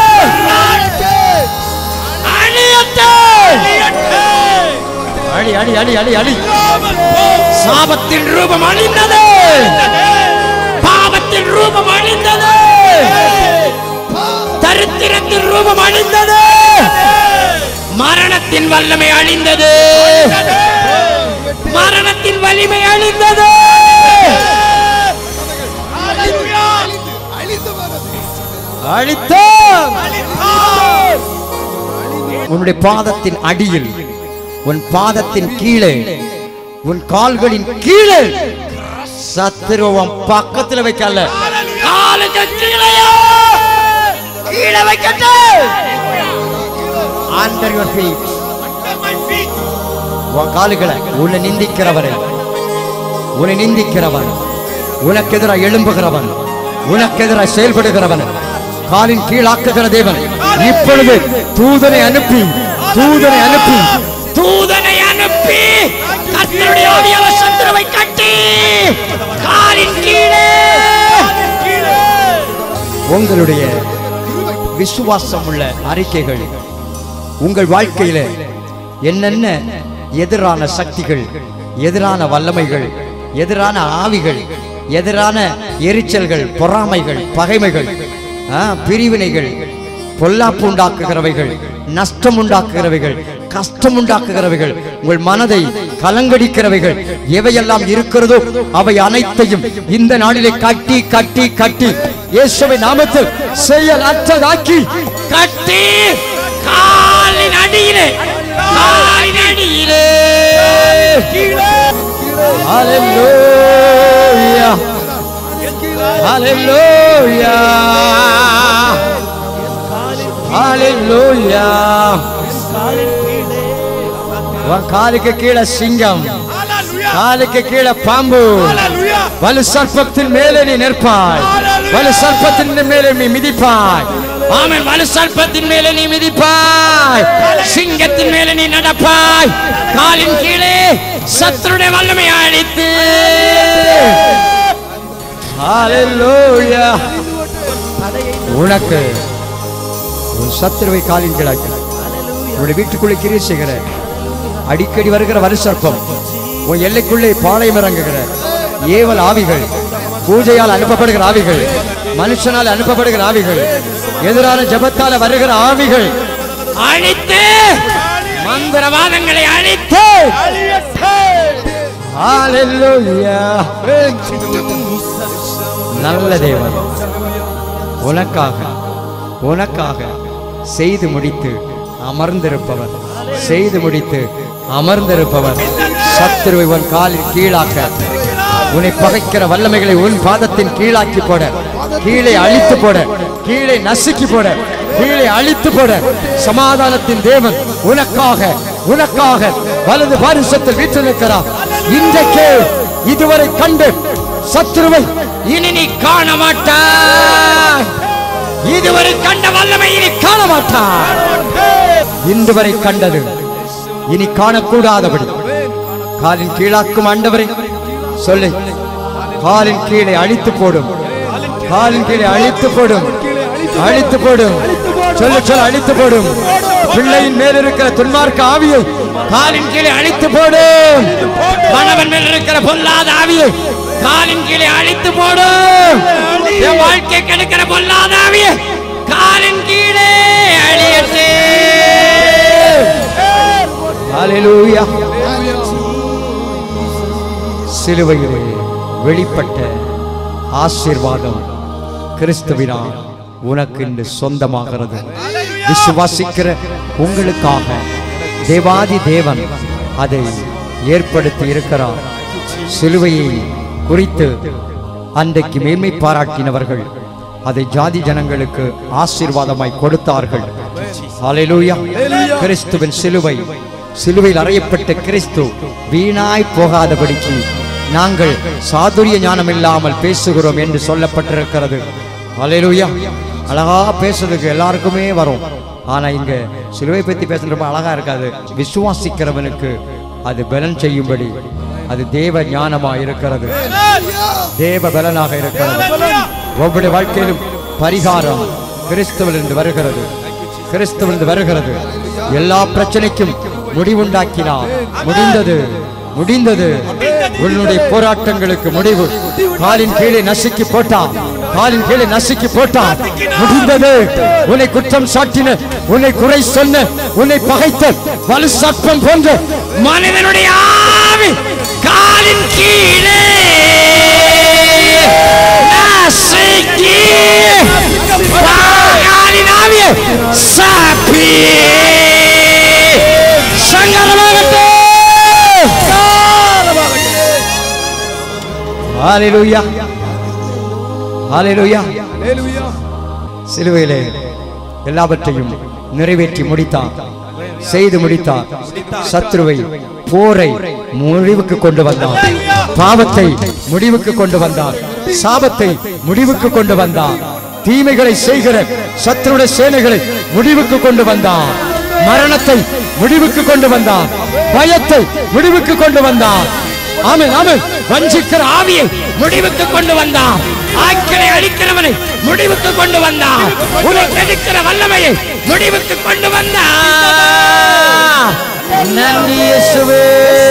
அழி அழி அழி அழி அழி. சாபத்தின் ரூபம் அழிந்தது, பாவத்தின் ரூபம் அழிந்தது, தரித்திரத்தின் ரூபம் அழிந்தது, மரணத்தின் வல்லமை அழிந்தது, மரணத்தின் வலிமை அழிந்தது. அழித்தோம். உன்னுடைய பாதத்தின் அடியில், உன் பாதத்தின் கீழே, உன் கால்களின் கீழே சத்துருவம் பக்கத்தில் வைக்கல, காலுக்கு கீழே வைக்கட்டும். under your feet. உன் கால்களை உன்னை நிந்திக்கிறவரை, உன்னை நிந்திக்கிறவன், உனக்கு எதிராக எழும்புகிறவன், உனக்கு எதிராக செயல்படுகிறவன், காலின் கீழாக்குகிற தேவன் இப்பொழுது தூதனை அனுப்பி கர்த்தருடைய ஆவியால சத்துருவை கட்டி காலின் கீழே. உங்களுடைய விசுவாசம் உள்ள அறிக்கைகள், உங்கள் வாழ்க்கையில என்னென்ன எதிரான சக்திகள், எதிரான வல்லமைகள், எதிரான ஆவிகள், எதிரான எரிச்சல்கள், பொறாமைகள், பகைமைகள், பிரிவினைகள், பொல்லாப்பு உண்டாக்குகிறவைகள், நஷ்டம் உண்டாக்குகிறவைகள், கஷ்டம் உண்டாக்குகிறவைகள், உங்கள் மனதை கலங்கடிக்கிறவைகள் எவையெல்லாம் இருக்கிறதோ அவை அனைத்தையும் இந்த நாளிலே கட்டி கட்டி கட்டி இயேசுவின் நாமத்தில் செயல் அற்றதாக்கி கட்டி காலின் அடியிலே ஹalleluya ஹalleluya ஹalleluya. காலுக்கு கீழே சிங்கம், காலுக்கு கீழே பாம்பு, வலு சர்ப்பத்தின் மேலே நீ நிற்பாய், வலு சர்ப்பத்தின் மேலே நீ மிதிப்பாய். ஆமென். வலு சர்ப்பத்தின் மேலே நீ மிதிப்பாய், சிங்கத்தின் மேலே நீ நடப்பாய். காலின் கீழே சத்துருடைய வல்லமை அழித்து. ஹalleluya. உனக்கு உன் சத்துருவை காலின் கீழாக்கி உன்னுடைய வீட்டுக்குள்ளே கிரியை செய்கிற அடிக்கடி வருகிற வலு சர்ப்பம், உன் எல்லைக்குள்ளே பாளையம் இறங்குகிற ஏவல் ஆவிகள், பூஜையால் அனுப்பப்படுகிற ஆவிகள், மனுஷனால் அனுப்பப்படுகிற ஆவிகள், எதிரான ஜபத்தால வருகிற ஆவிகள் அழித்து, மந்திரவாதங்களை அழித்து. ஹalleluya. நல்ல தேவன் உனக்காக செய்து முடித்து அமர்ந்திருப்பவர், செய்து முடித்து அமர்ந்திருப்பவர். சத்துருவை உன் காலில் கீழாக்க, உன்னை பகைக்கிற வல்லமைகளை உன் பாதத்தின் கீழாக்கி போட, கீழே அழித்து போட, கீழே நசுக்கி போட, கீழே அழித்து போட சமாதானத்தின் தேவன் உனக்காக வலது பாரிசத்தில் வீற்றிருக்கிறார். இன்றைக்கு இதுவரை கண்டு சத்துருவை இனி நீ காண மாட்டாய். இதுவரை கண்ட வல்லமை இனி காண மாட்டாய். இன்று வரை கண்டது இனி காணக்கூடாதபடி காலின் கீழாக்கும் ஆண்டவரை சொல்லு. காலின் கீழே அழித்து போடும், காலின் கீழே அழித்து போடும், அழித்து போடும். சொல்லு அழித்து போடும். பிள்ளையின் மேல் இருக்கிற துன்மார்க்க ஆவியை காலின் கீழே அழித்து போடும். கணவன் மேல் இருக்கிற பொல்லாத ஆவியை காலின் கீழே அழித்து போடும். என் வாழ்க்கை கெடுக்கிற பொல்லாத ஆவியை காலின் கீழே அழியட்டு. ஹalleluya. சிலுவையிலே வெளிப்பட்ட ஆசீர்வாதம் கிறிஸ்துவினால் உனக்கு இன்று சொந்தமாகிறது. விசுவாசிக்கிற உங்களுக்காக தேவாதி தேவன் அதை ஏற்படுத்தி இருக்கிறார். சிலுவையை குறித்து அன்றைக்கு மேன்மை பாராட்டினவர்கள் அதை ஜாதி ஜனங்களுக்கு ஆசீர்வாதமாய் கொடுத்தார்கள். ஹalleluya. கிறிஸ்துவின் சிலுவையில் அறையப்பட்ட கிறிஸ்து வீணாய் போகாதபடிக்கு நாங்கள் சாதுரிய ஞானம் இல்லாமல் பேசுகிறோம் என்று சொல்லப்பட்டிருக்கிறது. ஹalleluya. அழகா பேசுறதுக்கு எல்லாருக்குமே வரும். ஆனா இங்க சிலுவை பத்தி பேசுறது ரொம்ப அழகா இருக்காது. விசுவாசிக்கிறவனுக்கு அது பலன் செய்யும்படி அது தேவ ஞானமா இருக்கிறது, தேவ பலனாக இருக்கிறது. ஒவ்வொரு வாழ்க்கையிலும் பரிகாரம் கிறிஸ்துவிலிருந்து வருகிறது, கிறிஸ்துவிலிருந்து வருகிறது. எல்லா பிரச்சனைக்கும் முடிவுண்டாக்கினார். முடிந்தது. உன்னுடைய போராட்டங்களுக்கு முடிவு. காலின் கீழே நசுக்கி போட்டான், காலின் கீழே நசுக்கி போட்டான். முடிந்தது. உன்னை குற்றம் சாட்டின, உன்னை குறை சொன்ன, உன்னை பகைத்த வலு சர்ப்பம் போன்ற மனிதனுடைய ஆவி காலின் கீழே நசுக்கி காலின் ஆவியை சாப்பி சங்கரமாகட்டும். ஹalleluya. ஹalleluya. சிலுவையிலே எல்லாவற்றையும் நிறைவேற்றி முடித்தான். செய்து முடித்தார். சத்ருவை போரை முடிவுக்கு கொண்டு வந்தார். பாவத்தை முடிவுக்கு கொண்டு வந்தார். சாபத்தை முடிவுக்கு கொண்டு வந்தார். தீமைகளை செய்கிற சத்ருடைய சேனைகளை முடிவுக்கு கொண்டு வந்தார். மரணத்தை முடிவுக்கு கொண்டு வந்தார். பயத்தை முடிவுக்கு கொண்டு வந்தார். ஆமென் ஆமென். வஞ்சிக்கிற ஆவியை முடிவுக்கு கொண்டு வந்தார். ஆக்கினை அழிக்கிறவனை முடிவுக்கு கொண்டு வந்தார். உன்னை கெடுக்கிற வல்லமையை முடிவுக்கு கொண்டு வந்தார். நன்றி இயேசுவே.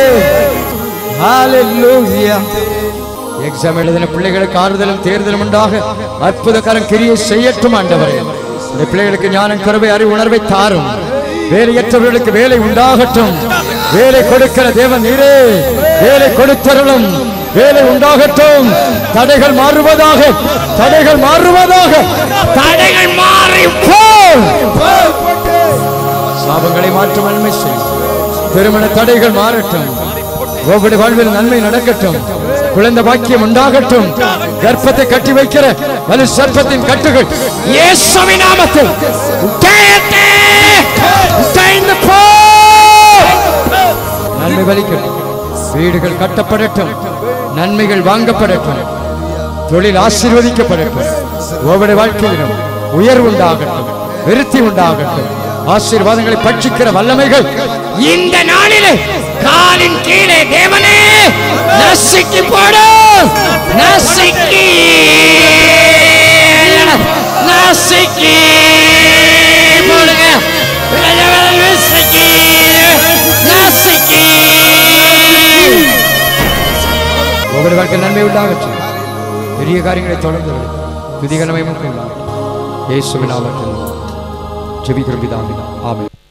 ஹalleluya. எக்ஸாம் எழுதின பிள்ளைகளுக்கு ஆறுதலும் தேர்தலும் உண்டாக அற்புத கரம் கிரியை செய்யட்டும் ஆண்டவரே. இந்த பிள்ளைகளுக்கு ஞானம் கருவை அறிவு உணர்வை தாரும். வேலையற்றவர்களுக்கு வேலை உண்டாகட்டும். வேலை கொடுக்கிற தேவன் நீரே. வேலை கொடுத்தருளும். வேலை உண்டாகட்டும். தடைகள் மாறுவதாக. தடைகள் மாறுவதாக. தடைகள் மாறி சாபங்களை மாற்றும் நன்மை செய்யும். திருமண தடைகள் மாறட்டும். ஒவ்வொரு வாழ்வில் நன்மை நடக்கட்டும். குழந்தை பாக்கியம் உண்டாகட்டும். கர்ப்பத்தை கட்டி வைக்கிற வலு சர்ப்பத்தின் கட்டுகள் இயேசுவின் நாமத்தில் நன்மை வலிக்கட்டும். வீடுகள் கட்டப்படட்டும். நன்மைகள் வாங்கப்படட்டும். தொழில் ஆசீர்வதிக்கப்படட்டும். ஒவ்வொரு வாழ்க்கையிலும் உயர்வு உண்டாகட்டும். விருத்தி உண்டாகட்டும். ஆசீர்வாதங்களை பட்சிக்கிற வல்லமைகள் இந்த நாளிலே காலின் கீழே தேவனே நசுக்கி போடு. நசுக்கி நசுக்கி போடுங்க. ஒவ்வொரு வாழ்க்கை நன்மை உண்டாகட்டும். பெரிய காரியங்களை தொடர்ந்து துதிகரமை இயேசுவின் நாமத்தில் ஜெபிக்கிறோம் பிதாவே. ஆமென்.